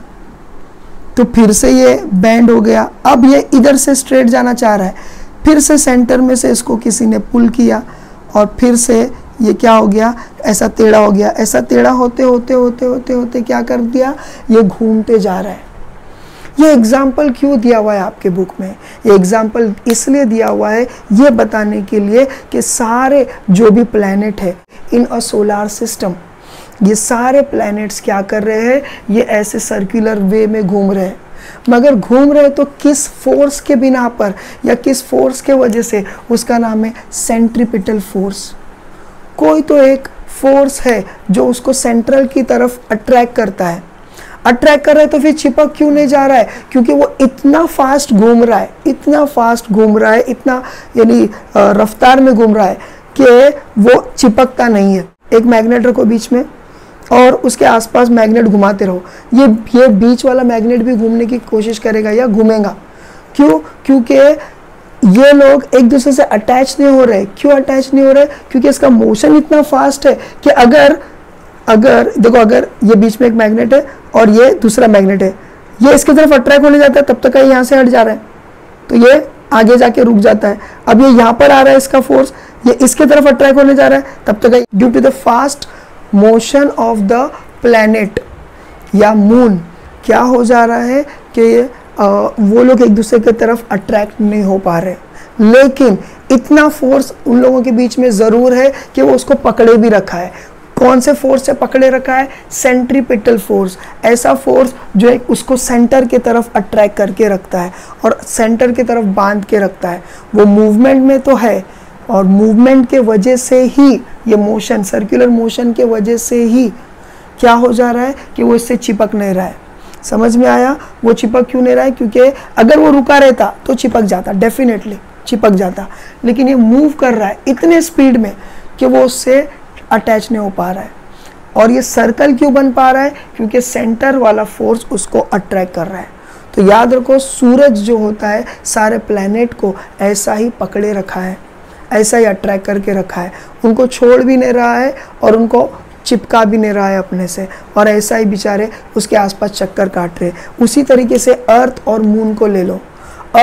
तो फिर से ये बेंड हो गया। अब ये इधर से स्ट्रेट जाना चाह रहा है, फिर से सेंटर में से इसको किसी ने पुल किया और फिर से ये क्या हो गया, ऐसा टेढ़ा हो गया। ऐसा टेढ़ा होते होते होते होते होते क्या कर दिया, ये घूमते जा रहा है। ये एग्जाम्पल क्यों दिया हुआ है आपके बुक में? ये एग्जाम्पल इसलिए दिया हुआ है ये बताने के लिए कि सारे जो भी प्लैनेट है इन अ सोलार सिस्टम, ये सारे प्लैनेट्स क्या कर रहे हैं, ये ऐसे सर्कुलर वे में घूम रहे हैं, मगर घूम रहे तो किस फोर्स के बिना पर या किस फोर्स के वजह से, उसका नाम है सेंट्रीपिटल फोर्स। कोई तो एक फोर्स है जो उसको सेंट्रल की तरफ अट्रैक्ट करता है, अट्रैक्ट कर रहा है, तो फिर चिपक क्यों नहीं जा रहा है? क्योंकि वो इतना फास्ट घूम रहा है, इतना फास्ट घूम रहा है, इतना यानी रफ्तार में घूम रहा है कि वो चिपकता नहीं है। एक मैग्नेट रखो बीच में और उसके आसपास मैग्नेट घुमाते रहो, ये बीच वाला मैग्नेट भी घूमने की कोशिश करेगा या घूमेगा। क्यों? क्योंकि ये लोग एक दूसरे से अटैच नहीं हो रहे। क्यों अटैच नहीं हो रहे? क्योंकि इसका मोशन इतना फास्ट है कि अगर देखो, अगर ये बीच में एक मैग्नेट है और ये दूसरा मैग्नेट है, ये इसकी तरफ अट्रैक्ट होने जाता है, तब तक ये यहाँ से हट जा रहा है, तो ये आगे जाके रुक जाता है। अब ये यहाँ पर आ रहा है, इसका फोर्स ये इसके तरफ अट्रैक्ट होने जा रहा है, तब तक due to the fast motion of the planet या मून क्या हो जा रहा है कि वो लोग एक दूसरे की तरफ अट्रैक्ट नहीं हो पा रहे, लेकिन इतना फोर्स उन लोगों के बीच में ज़रूर है कि वो उसको पकड़े भी रखा है। कौन से फोर्स से पकड़े रखा है? Centripetal force. ऐसा फोर्स जो एक उसको सेंटर की तरफ अट्रैक्ट करके रखता है और सेंटर की तरफ बांध के रखता है। वो मूवमेंट में तो है और मूवमेंट के वजह से ही ये मोशन, सर्कुलर मोशन के वजह से ही क्या हो जा रहा है कि वो इससे चिपक नहीं रहा है। समझ में आया? वो चिपक क्यों नहीं रहा है? क्योंकि अगर वो रुका रहता तो चिपक जाता, डेफिनेटली चिपक जाता, लेकिन ये मूव कर रहा है इतने स्पीड में कि वो उससे अटैच नहीं हो पा रहा है। और ये सर्कल क्यों बन पा रहा है? क्योंकि सेंटर वाला फोर्स उसको अट्रैक्ट कर रहा है। तो याद रखो, सूरज जो होता है सारे प्लैनेट को ऐसा ही पकड़े रखा है, ऐसा ही अट्रैक्ट करके रखा है, उनको छोड़ भी नहीं रहा है और उनको चिपका भी नहीं रहा है अपने से, और ऐसा ही बेचारे उसके आसपास चक्कर काट रहे। उसी तरीके से अर्थ और मून को ले लो। अर्थ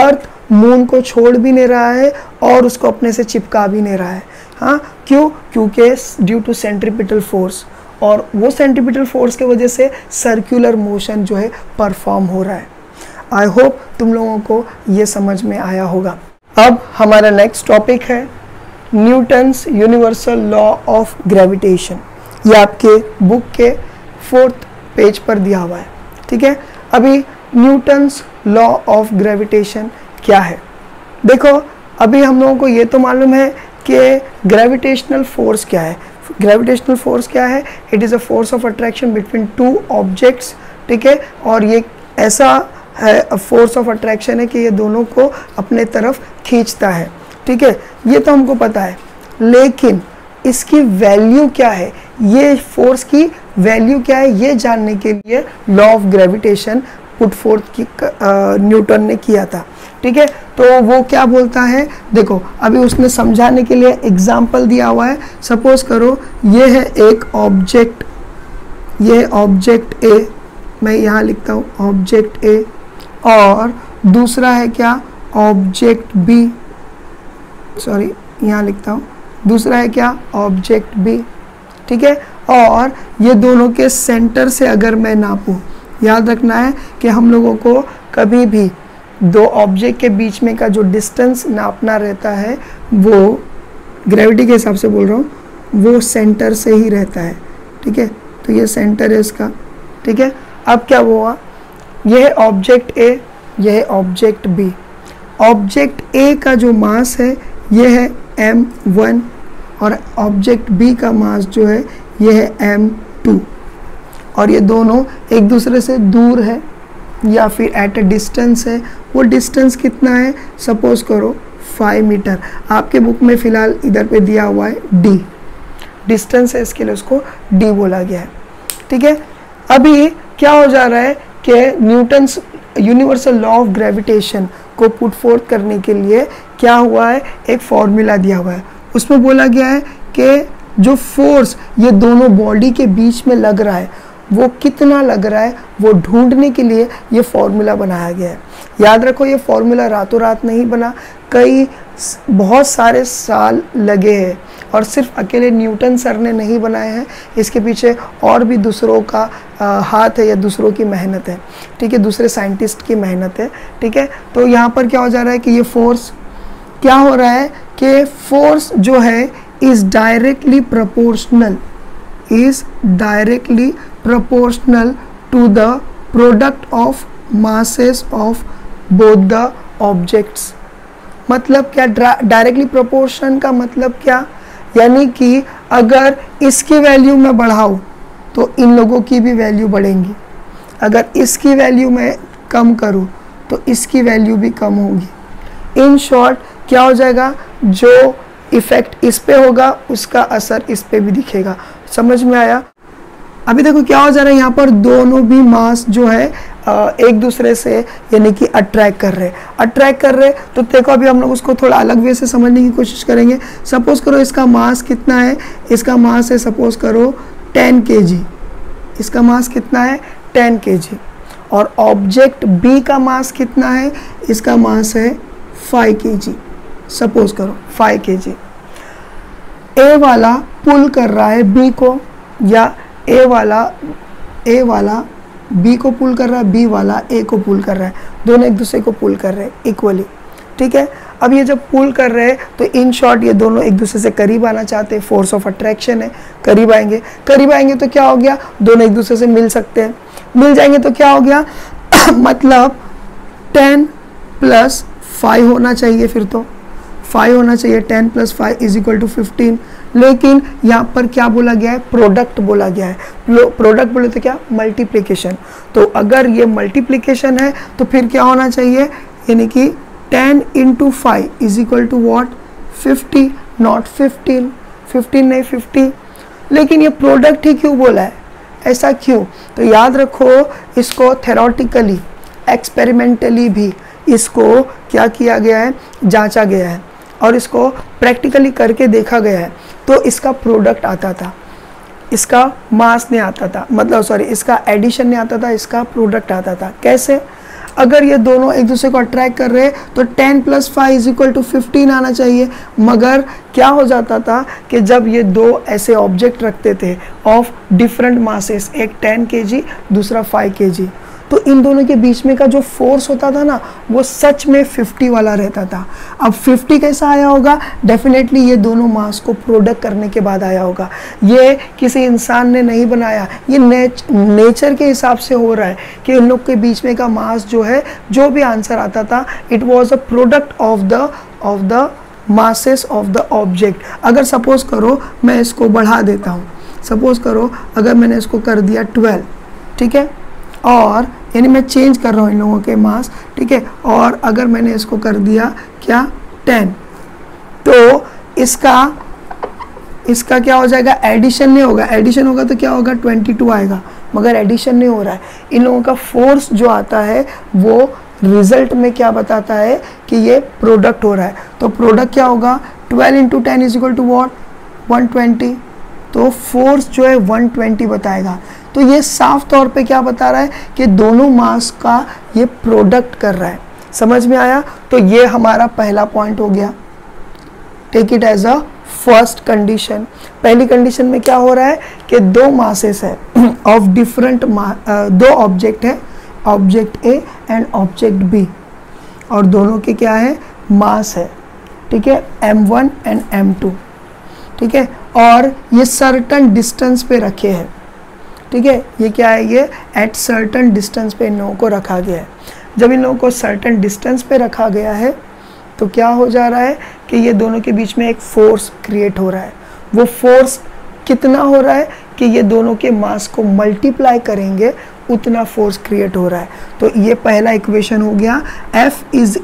मून को छोड़ भी नहीं रहा है और उसको अपने से चिपका भी नहीं रहा है। हाँ, क्यों? क्योंकि ड्यू टू सेंट्रीपिटल फोर्स, और वो सेंट्रीपिटल फोर्स के वजह से सर्कुलर मोशन जो है परफॉर्म हो रहा है। आई होप तुम लोगों को ये समझ में आया होगा। अब हमारा नेक्स्ट टॉपिक है Newton's universal law of gravitation. ये आपके बुक के 4th पेज पर दिया हुआ है। ठीक है, अभी न्यूटन्स लॉ ऑफ ग्रेविटेशन क्या है? देखो, अभी हम लोगों को ये तो मालूम है कि ग्रेविटेशनल फोर्स क्या है। ग्रेविटेशनल फोर्स क्या है? It is a force of attraction between two objects. ठीक है, और ये ऐसा है फोर्स ऑफ अट्रैक्शन है कि ये दोनों को अपने तरफ खींचता है। ठीक है, ये तो हमको पता है, लेकिन इसकी वैल्यू क्या है, ये फोर्स की वैल्यू क्या है, ये जानने के लिए law of gravitation put forth की न्यूटन ने किया था। ठीक है, तो वो क्या बोलता है, देखो अभी उसने समझाने के लिए एग्जाम्पल दिया हुआ है। सपोज करो ये है एक ऑब्जेक्ट, ये है ऑब्जेक्ट ए, मैं यहाँ लिखता हूँ ऑब्जेक्ट ए, और दूसरा है क्या, ऑब्जेक्ट बी, सॉरी यहाँ लिखता हूँ, दूसरा है क्या, ऑब्जेक्ट बी। ठीक है, और ये दोनों के सेंटर से अगर मैं नापूं, याद रखना है कि हम लोगों को कभी भी दो ऑब्जेक्ट के बीच में का जो डिस्टेंस नापना रहता है वो ग्रेविटी के हिसाब से बोल रहा हूँ, वो सेंटर से ही रहता है। ठीक है, तो ये सेंटर है इसका। ठीक है, अब क्या हुआ, यह है ऑब्जेक्ट ए, यह है ऑब्जेक्ट बी। ऑब्जेक्ट ए का जो मास है ये है m1 और ऑब्जेक्ट बी का मास जो है ये है m2, और ये दोनों एक दूसरे से दूर है या फिर एट अ डिस्टेंस है। वो डिस्टेंस कितना है, सपोज करो 5 मीटर। आपके बुक में फ़िलहाल इधर पे दिया हुआ है d, डिस्टेंस है, इसके लिए उसको d बोला गया है। ठीक है, अभी क्या हो जा रहा है कि Newton's universal law of gravitation को पुट फोर्थ करने के लिए क्या हुआ है, एक फॉर्मूला दिया हुआ है। उसमें बोला गया है कि जो फोर्स ये दोनों बॉडी के बीच में लग रहा है वो कितना लग रहा है, वो ढूंढने के लिए ये फॉर्मूला बनाया गया है। याद रखो, ये फॉर्मूला रातों रात नहीं बना, बहुत सारे साल लगे हैं, और सिर्फ अकेले न्यूटन सर ने नहीं बनाए हैं, इसके पीछे और भी दूसरों का हाथ है या दूसरों की मेहनत है। ठीक है, दूसरे साइंटिस्ट की मेहनत है। ठीक है, तो यहाँ पर क्या हो जा रहा है कि ये फोर्स क्या हो रहा है कि फोर्स जो है is directly proportional to the product of masses of both the objects। मतलब क्या, डायरेक्टली प्रोपोर्शन का मतलब क्या, यानी कि अगर इसकी वैल्यू मैं बढ़ाऊँ तो इन लोगों की भी वैल्यू बढ़ेंगी, अगर इसकी वैल्यू मैं कम करूँ तो इसकी वैल्यू भी कम होगी। इन शॉर्ट क्या हो जाएगा, जो इफ़ेक्ट इस पे होगा उसका असर इस पे भी दिखेगा। समझ में आया? अभी देखो क्या हो जा रहा है, यहाँ पर दोनों भी मास जो है एक दूसरे से यानी कि अट्रैक्ट कर रहे। तो देखो अभी हम लोग उसको थोड़ा अलग वे से समझने की कोशिश करेंगे। सपोज करो इसका मास कितना है, इसका मास है सपोज करो 10 kg, इसका मास कितना है 10 kg, और ऑब्जेक्ट बी का मास कितना है, इसका मास है 5 kg, सपोज करो 5 kg। ए वाला पुल कर रहा है बी को, या ए वाला बी को पुल कर रहा है, बी वाला ए को पुल कर रहा है, दोनों एक दूसरे को पुल कर रहे हैं इक्वली। ठीक है, अब ये जब पुल कर रहे हैं तो इन शॉर्ट ये दोनों एक दूसरे से करीब आना चाहते हैं, फोर्स ऑफ अट्रैक्शन है, करीब आएंगे तो क्या हो गया, दोनों एक दूसरे से मिल सकते हैं, मिल जाएंगे तो क्या हो गया मतलब 10 + 5 होना चाहिए, फिर तो 5 होना चाहिए, 10 + 5 = 15। लेकिन यहाँ पर क्या बोला गया है, प्रोडक्ट बोला गया है। प्रोडक्ट बोले तो क्या, मल्टीप्लिकेशन। तो अगर ये मल्टीप्लिकेशन है तो फिर क्या होना चाहिए, यानी कि 10 × 5 = what, 50, नॉट 15 नहीं 50। लेकिन ये प्रोडक्ट ही क्यों बोला है, ऐसा क्यों? तो याद रखो, इसको थेरोटिकली एक्सपेरिमेंटली भी इसको क्या किया गया है, जांचा गया है, और इसको प्रैक्टिकली करके देखा गया है। तो इसका प्रोडक्ट आता था, इसका मास नहीं आता था, मतलब सॉरी इसका एडिशन नहीं आता था, इसका प्रोडक्ट आता था। कैसे? अगर ये दोनों एक दूसरे को अट्रैक्ट कर रहे हैं तो 10 + 5 = 15 आना चाहिए। मगर क्या हो जाता था कि जब ये दो ऐसे ऑब्जेक्ट रखते थे ऑफ डिफरेंट मासेस, एक 10 kg दूसरा 5 kg, तो इन दोनों के बीच में का जो फोर्स होता था ना वो सच में 50 वाला रहता था। अब 50 कैसा आया होगा? डेफिनेटली ये दोनों मास को प्रोडक्ट करने के बाद आया होगा। ये किसी इंसान ने नहीं बनाया, ये नेचर के हिसाब से हो रहा है कि इन लोग के बीच में का मास जो है, जो भी आंसर आता था it was a product of the masses of the object. अगर सपोज करो मैं इसको बढ़ा देता हूँ, सपोज करो अगर मैंने इसको कर दिया 12, ठीक है, और यानी मैं चेंज कर रहा हूँ इन लोगों के मास, ठीक है, और अगर मैंने इसको कर दिया क्या 10, तो इसका क्या हो जाएगा? एडिशन नहीं होगा। एडिशन होगा तो क्या होगा? 22 आएगा, मगर एडिशन नहीं हो रहा है। इन लोगों का फोर्स जो आता है वो रिजल्ट में क्या बताता है कि ये प्रोडक्ट हो रहा है। तो प्रोडक्ट क्या होगा? 12 × 10 = what? 120। तो फोर्स जो है 120 बताएगा। तो ये साफ तौर पे क्या बता रहा है कि दोनों मास का ये प्रोडक्ट कर रहा है। समझ में आया? तो ये हमारा पहला पॉइंट हो गया। Take it as a first condition. पहली कंडीशन में क्या हो रहा है कि दो मासेस है ऑफ डिफरेंट, दो ऑब्जेक्ट है, object A and object B, और दोनों के क्या है? मास है, ठीक है, m1 एंड m2, ठीक है, और ये सर्टन डिस्टेंस पे रखे हैं, ठीक है। ये क्या है? ये एट सर्टन डिस्टेंस पे इन लोगों को रखा गया है। जब इन लोगों को सर्टन डिस्टेंस पे रखा गया है तो क्या हो जा रहा है कि ये दोनों के बीच में एक फोर्स क्रिएट हो रहा है। वो फोर्स कितना हो रहा है कि ये दोनों के मास को मल्टीप्लाई करेंगे उतना फोर्स क्रिएट हो रहा है। तो ये पहला इक्वेशन हो गया। F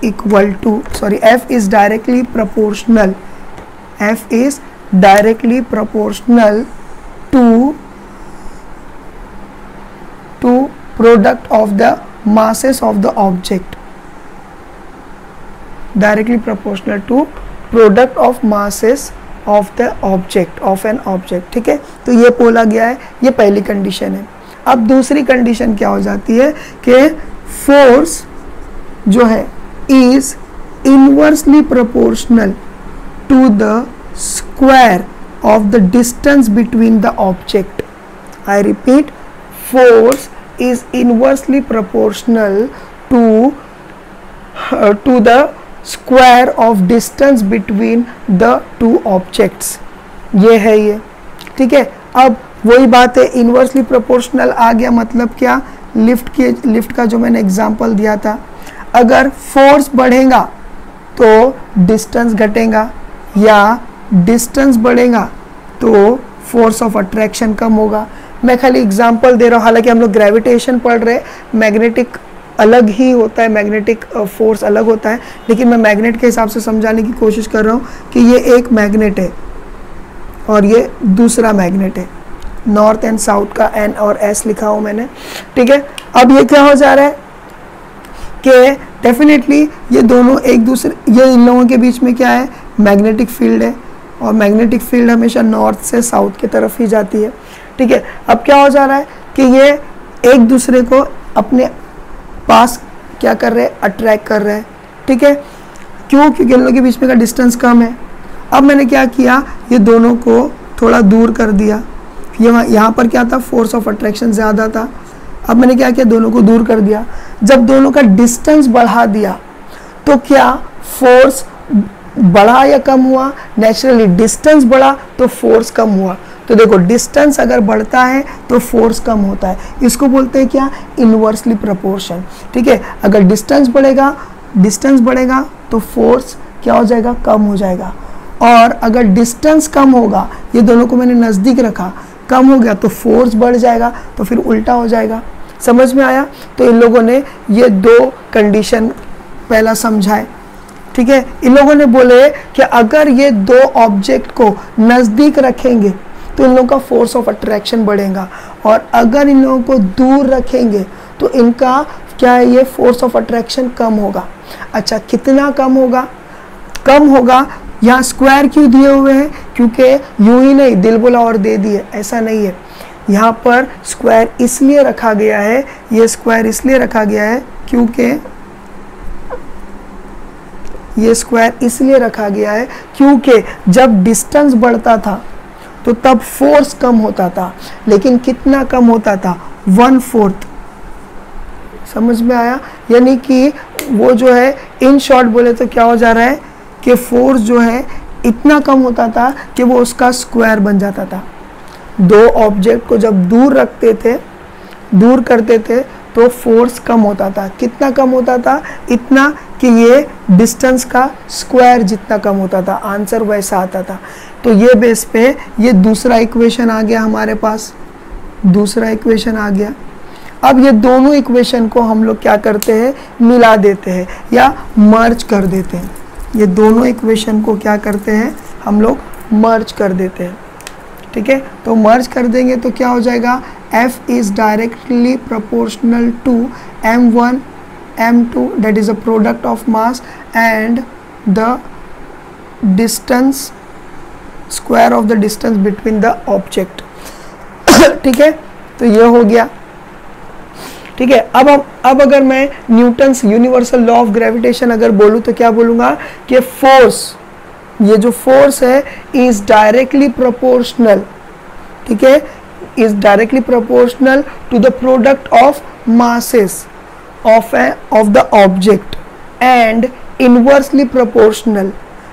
is directly proportional, F is directly proportional to product of the masses of the object, directly proportional to product of masses of the object, of an object, ठीक है। तो ये बोला गया है, ये पहली कंडीशन है। अब दूसरी कंडीशन क्या हो जाती है कि फोर्स जो है is inversely proportional to the square of the distance between the object. I repeat, force is inversely proportional to the square of distance between the two objects. ये है ये, ठीक है। अब वही बात है, इनवर्सली प्रोपोर्शनल आ गया, मतलब क्या? लिफ्ट का जो मैंने एग्जांपल दिया था, अगर फोर्स बढ़ेगा तो डिस्टेंस घटेगा, या डिस्टेंस बढ़ेगा तो फोर्स ऑफ अट्रैक्शन कम होगा। मैं खाली एग्जांपल दे रहा हूँ, हालांकि हम लोग ग्रेविटेशन पढ़ रहे हैं, मैग्नेटिक अलग ही होता है, मैग्नेटिक फोर्स अलग होता है, लेकिन मैं मैग्नेट के हिसाब से समझाने की कोशिश कर रहा हूँ कि ये एक मैग्नेट है और ये दूसरा मैग्नेट है, नॉर्थ एंड साउथ का N और S लिखा हूँ मैंने, ठीक है। अब ये क्या हो जा रहा है कि डेफिनेटली ये दोनों एक दूसरे, ये इन लोगों के बीच में क्या है? मैग्नेटिक फील्ड है, और मैग्नेटिक फील्ड हमेशा नॉर्थ से साउथ की तरफ ही जाती है, ठीक है। अब क्या हो जा रहा है कि ये एक दूसरे को अपने पास क्या कर रहे हैं? अट्रैक्ट कर रहे हैं, ठीक है। क्यों? क्योंकि इन लोगों के बीच में का डिस्टेंस कम है। अब मैंने क्या किया? ये दोनों को थोड़ा दूर कर दिया। यहाँ पर क्या था? फोर्स ऑफ अट्रैक्शन ज़्यादा था। अब मैंने क्या किया? दोनों को दूर कर दिया। जब दोनों का डिस्टेंस बढ़ा दिया तो क्या फोर्स बढ़ा या कम हुआ? नेचुरली डिस्टेंस बढ़ा तो फोर्स कम हुआ। तो देखो, डिस्टेंस अगर बढ़ता है तो फोर्स कम होता है, इसको बोलते हैं क्या? इनवर्सली प्रोपोर्शन, ठीक है। अगर डिस्टेंस बढ़ेगा तो फोर्स क्या हो जाएगा? कम हो जाएगा। और अगर डिस्टेंस कम होगा, ये दोनों को मैंने नज़दीक रखा, कम हो गया तो फोर्स बढ़ जाएगा, तो फिर उल्टा हो जाएगा। समझ में आया? तो इन लोगों ने ये दो कंडीशन पहला समझाए, ठीक है। इन लोगों ने बोले कि अगर ये दो ऑब्जेक्ट को नज़दीक रखेंगे तो इन लोगों का फोर्स ऑफ अट्रैक्शन बढ़ेगा, और अगर इन लोगों को दूर रखेंगे तो इनका क्या है? ये फोर्स ऑफ अट्रैक्शन कम होगा। अच्छा, कितना कम होगा? कम होगा। यहाँ स्क्वायर क्यों दिए हुए हैं? क्योंकि यूं ही नहीं दिल बोला और दे दिए, ऐसा नहीं है। यहाँ पर स्क्वायर इसलिए रखा गया है, ये स्क्वायर इसलिए रखा गया है क्योंकि ये स्क्वायर इसलिए रखा गया है क्योंकि जब डिस्टेंस बढ़ता था तो तब फोर्स कम होता था, लेकिन कितना कम होता था? 1/4। समझ में आया? यानी कि वो जो है, इन शॉर्ट बोले तो क्या हो जा रहा है कि फोर्स जो है इतना कम होता था कि वो उसका स्क्वायर बन जाता था। दो ऑब्जेक्ट को जब दूर रखते थे, दूर करते थे, तो फोर्स कम होता था। कितना कम होता था? इतना कि ये डिस्टेंस का स्क्वायर जितना कम होता था, आंसर वैसा आता था। तो ये बेस पे ये दूसरा इक्वेशन आ गया हमारे पास, दूसरा इक्वेशन आ गया। अब ये दोनों इक्वेशन को हम लोग क्या करते हैं? मिला देते हैं या मर्ज कर देते हैं। ये दोनों इक्वेशन को क्या करते हैं? हम लोग मर्ज कर देते हैं। ठीक है, तो मर्ज कर देंगे तो क्या हो जाएगा? F is directly proportional to m1 m2, that is a product of mass and the distance, square of the distance between the object। ठीक है, तो ये हो गया। ठीक है, अब अगर मैं Newton's universal law of gravitation अगर बोलूँ तो क्या बोलूँगा कि फोर्स, ये जो फोर्स है इज डायरेक्टली प्रोपोर्शनल, ठीक है, is directly proportional to the product of masses of the object and inversely proportional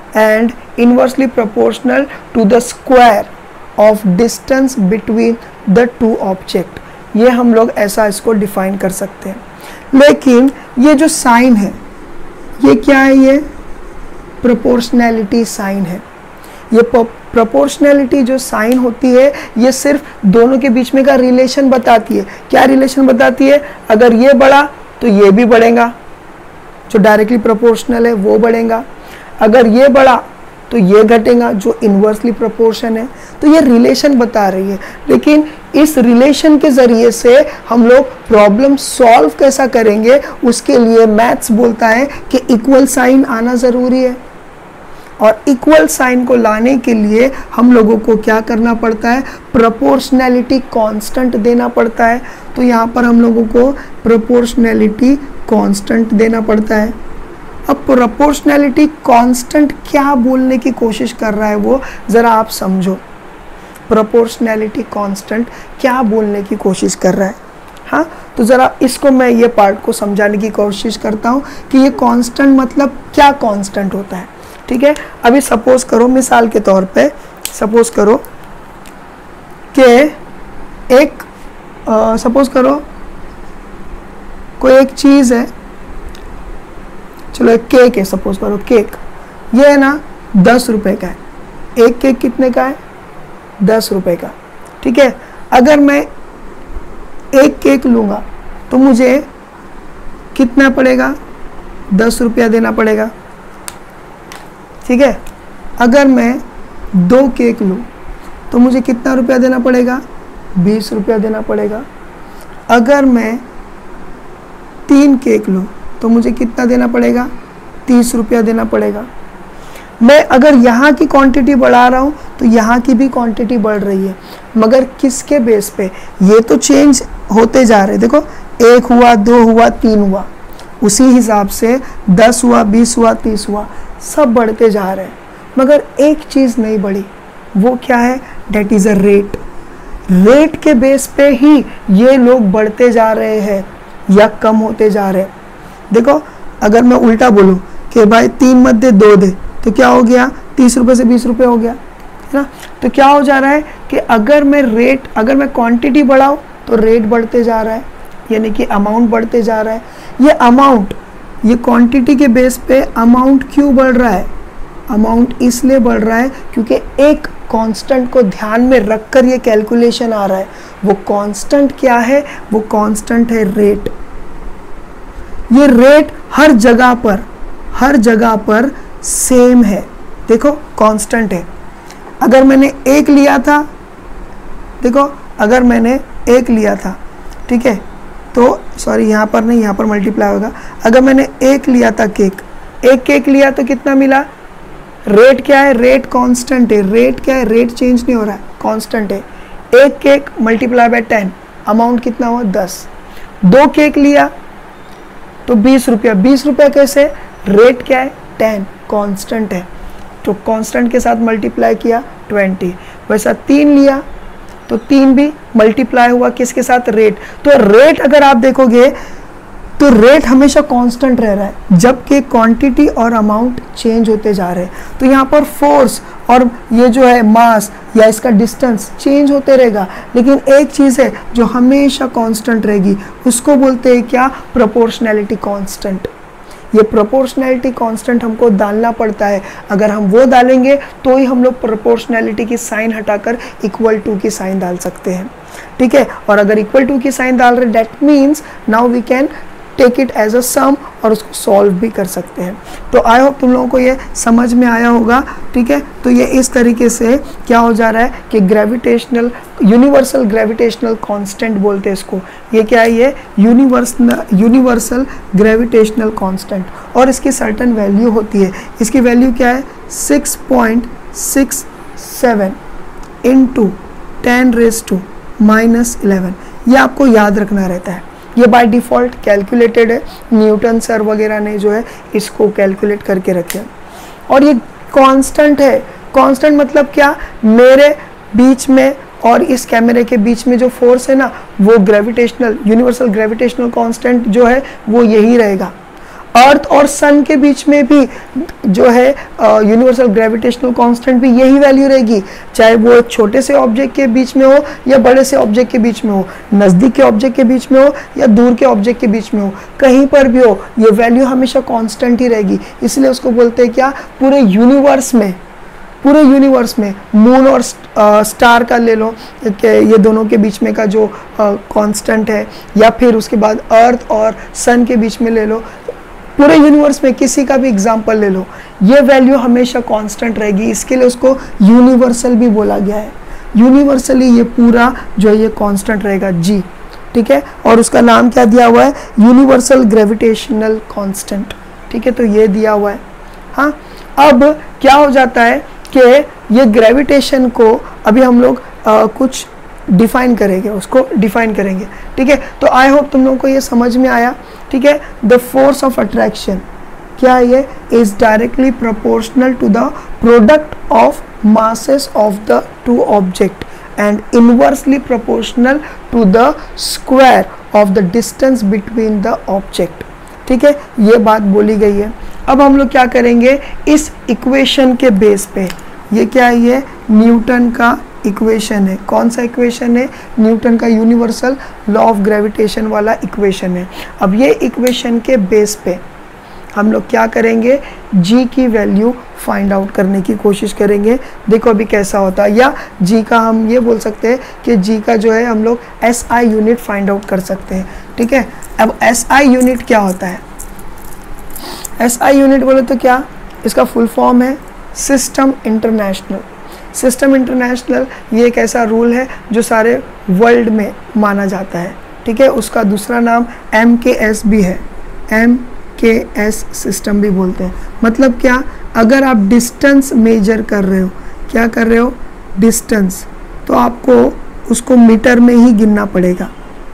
to the square of distance between the two object। ये हम लोग ऐसा इसको डिफाइन कर सकते हैं। लेकिन ये जो साइन है ये क्या है? ये प्रोपोर्शनैलिटी साइन है। ये प्रोपोर्शनैलिटी जो साइन होती है ये सिर्फ दोनों के बीच में का रिलेशन बताती है। क्या रिलेशन बताती है? अगर ये बढ़ा तो ये भी बढ़ेगा, जो डायरेक्टली प्रोपोर्शनल है वो बढ़ेगा। अगर ये बढ़ा तो ये घटेगा, जो इन्वर्सली प्रोपोर्शन है। तो ये रिलेशन बता रही है। लेकिन इस रिलेशन के ज़रिए से हम लोग प्रॉब्लम सॉल्व कैसा करेंगे, उसके लिए मैथ्स बोलता है कि इक्वल साइन आना ज़रूरी है। और इक्वल साइन को लाने के लिए हम लोगों को क्या करना पड़ता है? प्रोपोर्शनैलिटी कांस्टेंट देना पड़ता है। तो यहाँ पर हम लोगों को प्रोपोर्शनैलिटी कांस्टेंट देना पड़ता है। अब प्रोपोर्शनैलिटी कांस्टेंट क्या बोलने की कोशिश कर रहा है वो ज़रा आप समझो। प्रोपोर्शनैलिटी कांस्टेंट क्या बोलने की कोशिश कर रहा है? हाँ, तो ज़रा इसको मैं ये पार्ट को समझाने की कोशिश करता हूँ कि ये कांस्टेंट मतलब क्या कांस्टेंट होता है। ठीक है, अभी सपोज करो, मिसाल के तौर पे सपोज करो कि एक सपोज करो कोई एक चीज़ है, चलो एक केक है, सपोज करो केक, ये है ना 10 रुपए का है। एक केक कितने का है? 10 रुपए का। ठीक है, अगर मैं एक केक लूँगा तो मुझे कितना पड़ेगा? 10 रुपया देना पड़ेगा। ठीक है, अगर मैं 2 केक लूँ तो मुझे कितना रुपया देना पड़ेगा? 20 रुपया देना पड़ेगा। अगर मैं 3 केक लूँ तो मुझे कितना देना पड़ेगा? 30 रुपया देना पड़ेगा। मैं अगर यहाँ की क्वांटिटी बढ़ा रहा हूँ तो यहाँ की भी क्वांटिटी बढ़ रही है, मगर किसके बेस पे? ये तो चेंज होते जा रहे हैं। देखो, 1 हुआ, 2 हुआ, 3 हुआ, उसी हिसाब से 10 हुआ, 20 हुआ, 30 हुआ, सब बढ़ते जा रहे हैं, मगर एक चीज़ नहीं बढ़ी। वो क्या है? That is a rate. Rate के बेस पे ही ये लोग बढ़ते जा रहे हैं या कम होते जा रहे हैं। देखो, अगर मैं उल्टा बोलूँ कि भाई 3 मत दे 2 दे, तो क्या हो गया? 30 रुपये से 20 रुपये हो गया, है ना? तो क्या हो जा रहा है कि अगर मैं क्वांटिटी बढ़ाऊँ तो रेट बढ़ते जा रहा है, यानी कि अमाउंट बढ़ते जा रहा है। ये अमाउंट, ये क्वांटिटी के बेस पे अमाउंट क्यों बढ़ रहा है? अमाउंट इसलिए बढ़ रहा है क्योंकि एक कांस्टेंट को ध्यान में रखकर ये कैलकुलेशन आ रहा है। वो कांस्टेंट क्या है? वो कांस्टेंट है रेट। ये रेट हर जगह पर सेम है। देखो, कांस्टेंट है। अगर मैंने 1 लिया था, देखो, अगर मैंने 1 लिया था, ठीक है, तो सॉरी यहाँ पर नहीं, यहाँ पर मल्टीप्लाई होगा। अगर मैंने 1 लिया था केक, 1 केक लिया तो कितना मिला? रेट क्या है? रेट कांस्टेंट है। रेट क्या है? रेट चेंज नहीं हो रहा है, कांस्टेंट है। एक केक मल्टीप्लाई बाय 10, अमाउंट कितना हुआ 10। 2 केक लिया तो 20 रुपया। 20 रुपया कैसे, रेट क्या है 10, कांस्टेंट है, तो कांस्टेंट के साथ मल्टीप्लाई किया 20। वैसा 3 लिया तो 3 भी मल्टीप्लाई हुआ किसके साथ, रेट। तो रेट अगर आप देखोगे तो रेट हमेशा कांस्टेंट रह रहा है, जबकि क्वांटिटी और अमाउंट चेंज होते जा रहे हैं। तो यहाँ पर फोर्स और ये जो है मास या इसका डिस्टेंस चेंज होते रहेगा, लेकिन एक चीज़ है जो हमेशा कांस्टेंट रहेगी, उसको बोलते हैं क्या, प्रोपोर्शनैलिटी कांस्टेंट। ये प्रोपोर्शनैलिटी कांस्टेंट हमको डालना पड़ता है, अगर हम वो डालेंगे तो ही हम लोग प्रोपोर्शनैलिटी की साइन हटाकर इक्वल टू की साइन डाल सकते हैं, ठीक है। और अगर इक्वल टू की साइन डाल रहे, that means now we can take it as a sum और उसको सॉल्व भी कर सकते हैं। तो आई होप तुम लोगों को ये समझ में आया होगा, ठीक है। तो ये इस तरीके से क्या हो जा रहा है कि ग्रेविटेशनल, यूनिवर्सल ग्रेविटेशनल कांस्टेंट बोलते हैं इसको। ये क्या है, ये यूनिवर्सल ग्रेविटेशनल कांस्टेंट, और इसकी सर्टेन वैल्यू होती है। इसकी वैल्यू क्या है, 6.67 इंटू 10⁻⁻11। ये आपको याद रखना रहता है। ये बाय डिफ़ॉल्ट कैलकुलेटेड है, न्यूटन सर वगैरह ने जो है इसको कैलकुलेट करके रखे हैं। और ये कांस्टेंट है। कांस्टेंट मतलब क्या, मेरे बीच में और इस कैमरे के बीच में जो फोर्स है ना, वो ग्रेविटेशनल, यूनिवर्सल ग्रेविटेशनल कांस्टेंट जो है वो यही रहेगा। अर्थ और सन के बीच में भी जो है यूनिवर्सल ग्रेविटेशनल कांस्टेंट भी यही वैल्यू रहेगी, चाहे वो एक छोटे से ऑब्जेक्ट के बीच में हो या बड़े से ऑब्जेक्ट के बीच में हो, नज़दीक के ऑब्जेक्ट के बीच में हो या दूर के ऑब्जेक्ट के बीच में हो, कहीं पर भी हो, ये वैल्यू हमेशा कांस्टेंट ही रहेगी। इसलिए उसको बोलते हैं क्या, पूरे यूनिवर्स में मून और स्टार का ले लो, ये दोनों के बीच में का जो कांस्टेंट है, या फिर उसके बाद अर्थ और सन के बीच में ले लो, पूरे यूनिवर्स में किसी का भी एग्जाम्पल ले लो, ये वैल्यू हमेशा कांस्टेंट रहेगी। इसके लिए उसको यूनिवर्सल भी बोला गया है। यूनिवर्सली ये पूरा जो है ये कांस्टेंट रहेगा जी, ठीक है। और उसका नाम क्या दिया हुआ है, यूनिवर्सल ग्रेविटेशनल कांस्टेंट, ठीक है। तो ये दिया हुआ है। हाँ, अब क्या हो जाता है कि ये ग्रेविटेशन को अभी हम लोग कुछ डिफाइन करेंगे, उसको डिफाइन करेंगे, ठीक है। तो आई होप तुम लोगों को ये समझ में आया, ठीक है। द फोर्स ऑफ अट्रैक्शन क्या है, ये is directly proportional to the product of masses of the two object and inversely proportional to the square of the distance between the object, ठीक है। ये बात बोली गई है। अब हम लोग क्या करेंगे, इस इक्वेशन के बेस पे, ये क्या है, ये न्यूटन का इक्वेशन है। कौन सा इक्वेशन है, न्यूटन का यूनिवर्सल लॉ ऑफ ग्रेविटेशन वाला इक्वेशन है। अब ये इक्वेशन के बेस पे हम लोग क्या करेंगे, जी की वैल्यू फाइंड आउट करने की कोशिश करेंगे। देखो अभी कैसा होता है, या जी का हम ये बोल सकते हैं कि जी का जो है हम लोग एसआई यूनिट फाइंड आउट कर सकते हैं, ठीक है। अब एसआई यूनिट क्या होता है, एसआई यूनिट बोले तो क्या, इसका फुल फॉर्म है सिस्टम इंटरनेशनल। सिस्टम इंटरनेशनल ये एक ऐसा रूल है जो सारे वर्ल्ड में माना जाता है, ठीक है। उसका दूसरा नाम MKS भी है, MKS सिस्टम भी बोलते हैं। मतलब क्या, अगर आप डिस्टेंस मेजर कर रहे हो, क्या कर रहे हो, डिस्टेंस, तो आपको उसको मीटर में ही गिनना पड़ेगा,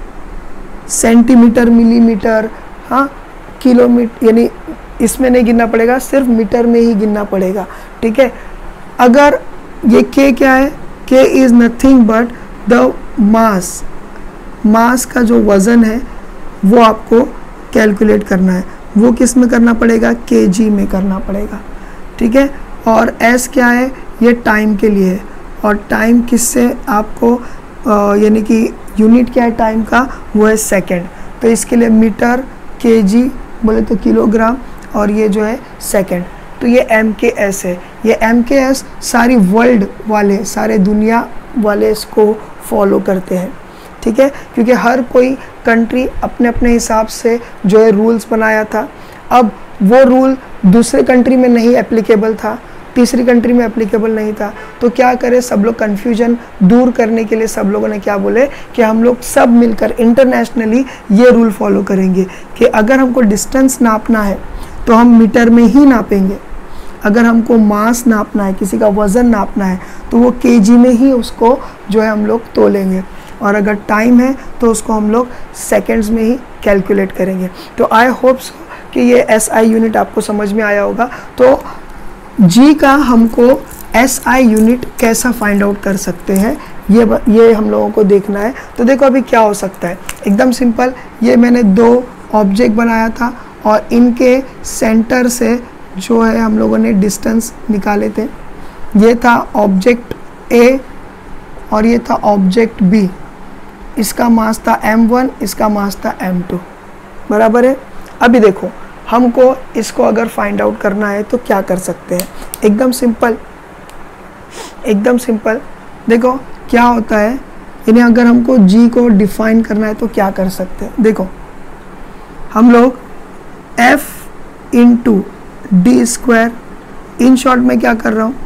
सेंटीमीटर, मिलीमीटर, हाँ, किलोमीटर, यानी इसमें नहीं गिनना पड़ेगा, सिर्फ मीटर में ही गिनना पड़ेगा, ठीक है। अगर ये K क्या है, K is nothing but the mass, mass का जो वज़न है वो आपको कैलकुलेट करना है, वो किस में करना पड़ेगा, kg में करना पड़ेगा, ठीक है। और S क्या है, ये टाइम के लिए है, और टाइम किससे आपको यानी कि यूनिट क्या है टाइम का, वो है सेकंड। तो इसके लिए मीटर, kg बोले तो किलोग्राम, और ये जो है सेकंड। तो ये MKS है। ये MKS सारी वर्ल्ड वाले, सारे दुनिया वाले इसको फॉलो करते हैं, ठीक है, क्योंकि हर कोई कंट्री अपने अपने हिसाब से जो है रूल्स बनाया था। अब वो रूल दूसरे कंट्री में नहीं एप्लीकेबल था, तीसरी कंट्री में एप्लीकेबल नहीं था, तो क्या करें, सब लोग कन्फ्यूजन दूर करने के लिए सब लोगों ने क्या बोले कि हम लोग सब मिलकर इंटरनेशनली ये रूल फॉलो करेंगे कि अगर हमको डिस्टेंस नापना है तो हम मीटर में ही नापेंगे, अगर हमको मास नापना है, किसी का वज़न नापना है, तो वो केजी में ही उसको जो है हम लोग तोलेंगे, और अगर टाइम है तो उसको हम लोग सेकेंड्स में ही कैलकुलेट करेंगे। तो आई होप कि ये SI यूनिट आपको समझ में आया होगा। तो जी का हमको SI यूनिट कैसा फाइंड आउट कर सकते हैं, ये हम लोगों को देखना है। तो देखो अभी क्या हो सकता है, एकदम सिंपल। ये मैंने 2 ऑब्जेक्ट बनाया था और इनके सेंटर से जो है हम लोगों ने डिस्टेंस निकाले थे। ये था ऑब्जेक्ट A और ये था ऑब्जेक्ट B। इसका मास था m1, इसका मास था m2, बराबर है। अभी देखो हमको इसको अगर फाइंड आउट करना है तो क्या कर सकते हैं, एकदम सिंपल, एकदम सिंपल। देखो क्या होता है, यानी अगर हमको g को डिफाइन करना है तो क्या कर सकते हैं। देखो हम लोग f into D square, in short में क्या कर रहा हूँ,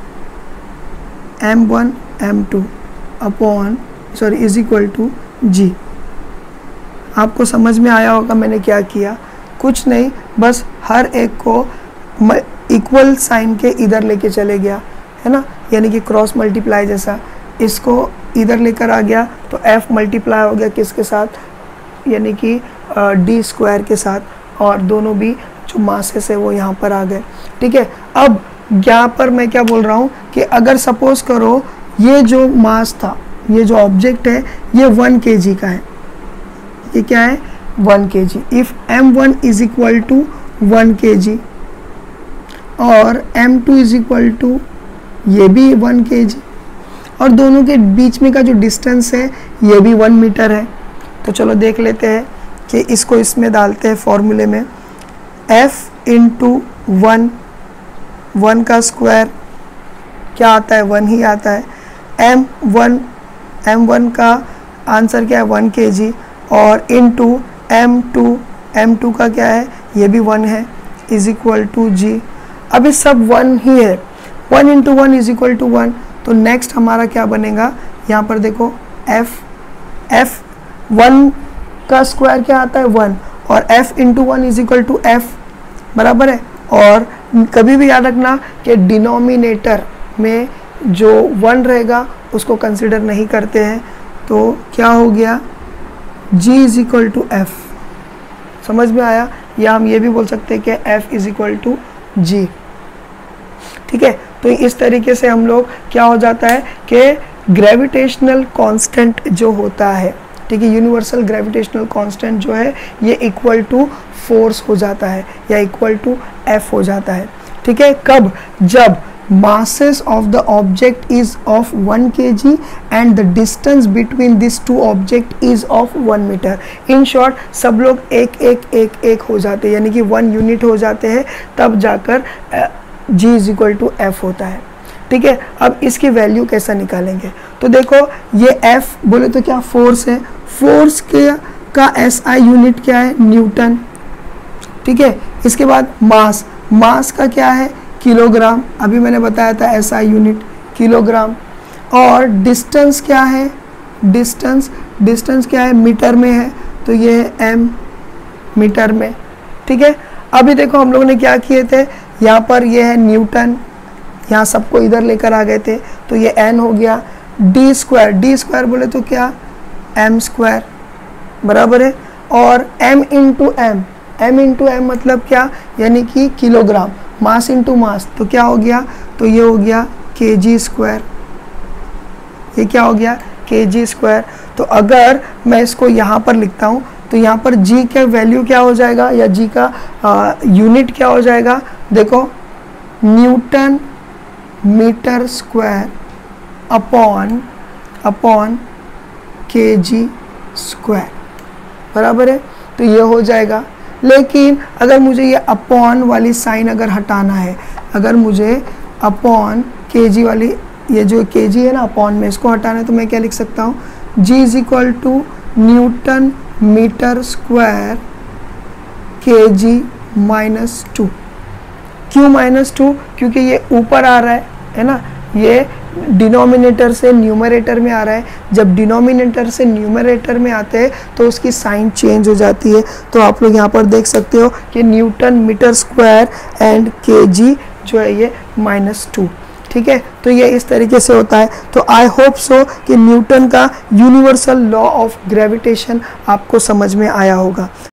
m1 m2 upon is equal to g। आपको समझ में आया होगा मैंने क्या किया, कुछ नहीं, बस हर एक को इक्वल साइन के इधर लेके चले गया, है ना, यानी कि क्रॉस मल्टीप्लाई जैसा। इसको इधर लेकर आ गया तो f मल्टीप्लाई हो गया किसके साथ, यानी कि डी स्क्वायर के साथ, और दोनों भी जो मासेस है वो यहाँ पर आ गए। ठीक है, अब यहाँ पर मैं क्या बोल रहा हूँ कि अगर सपोज करो ये जो मास था, ये जो ऑब्जेक्ट है ये 1 kg का है, ये क्या है 1 kg। If m1 is equal to 1 kg और m2 इज इक्वल टू ये भी 1 kg, और दोनों के बीच में का जो डिस्टेंस है ये भी 1 मीटर है। तो चलो देख लेते हैं कि इसको इसमें डालते हैं फॉर्मूले में, f इंटू 1 का स्क्वायर क्या आता है, 1 ही आता है। m1 का आंसर क्या है 1 kg, और इंटू m2 का क्या है, ये भी 1 है, इज इक्वल टू g। अभी सब 1 ही है, 1 इंटू 1 इज इक्वल टू 1। तो नेक्स्ट हमारा क्या बनेगा, यहाँ पर देखो f 1 का स्क्वायर क्या आता है 1, और f into 1 is equal to f, बराबर है। और कभी भी याद रखना कि डिनोमिनेटर में जो 1 रहेगा उसको कंसिडर नहीं करते हैं। तो क्या हो गया, g is equal to f, समझ में आया। या हम ये भी बोल सकते हैं कि f is equal to g। ठीक है, तो इस तरीके से हम लोग क्या हो जाता है कि ग्रेविटेशनल कांस्टेंट जो होता है, ठीक है, यूनिवर्सल ग्रेविटेशनल कांस्टेंट जो है ये इक्वल टू फोर्स हो जाता है या इक्वल टू f हो जाता है। ठीक है, कब, जब masses of the object is of 1 kg and the distance between these two object is of 1 meter। in short सब लोग एक हो जाते हैं, यानी कि 1 यूनिट हो जाते हैं, तब जाकर g is equal to f होता है। ठीक है, अब इसकी वैल्यू कैसा निकालेंगे, तो देखो ये f बोले तो क्या फोर्स है, फोर्स के का SI यूनिट क्या है, न्यूटन। ठीक है, इसके बाद मास का क्या है, किलोग्राम, अभी मैंने बताया था SI यूनिट किलोग्राम। और डिस्टेंस क्या है, डिस्टेंस क्या है, मीटर में है, तो ये है m मीटर में। ठीक है, अभी देखो हम लोगों ने क्या किए थे, यहाँ पर ये है न्यूटन, यहाँ सबको इधर लेकर आ गए थे, तो ये n हो गया। डी स्क्वायर बोले तो क्या, m स्क्वायर, बराबर है। और m इंटू m मतलब क्या, यानी कि किलोग्राम, मास इंटू मास, तो क्या हो गया, तो ये हो गया kg स्क्वायर, ये क्या हो गया kg स्क्वायर। तो अगर मैं इसको यहाँ पर लिखता हूँ तो यहाँ पर g का वैल्यू क्या हो जाएगा, या g का यूनिट क्या हो जाएगा, देखो newton metre square upon kg square, बराबर है। तो ये हो जाएगा। लेकिन अगर मुझे ये अपॉन वाली साइन अगर हटाना है, अगर मुझे अपॉन kg वाली, ये जो kg है ना अपॉन में, इसको हटाना है, तो मैं क्या लिख सकता हूँ, g is equal to newton metre square kg minus 2। क्यों माइनस 2, क्योंकि ये ऊपर आ रहा है ना, ये डिनोमिनेटर से न्यूमरेटर में आ रहा है। जब डिनोमिनेटर से न्यूमरेटर में आते हैं तो उसकी साइन चेंज हो जाती है। तो आप लोग यहाँ पर देख सकते हो कि newton metre square and kg जो है ये -2। ठीक है, तो ये इस तरीके से होता है। तो आई होप सो कि न्यूटन का यूनिवर्सल लॉ ऑफ ग्रेविटेशन आपको समझ में आया होगा।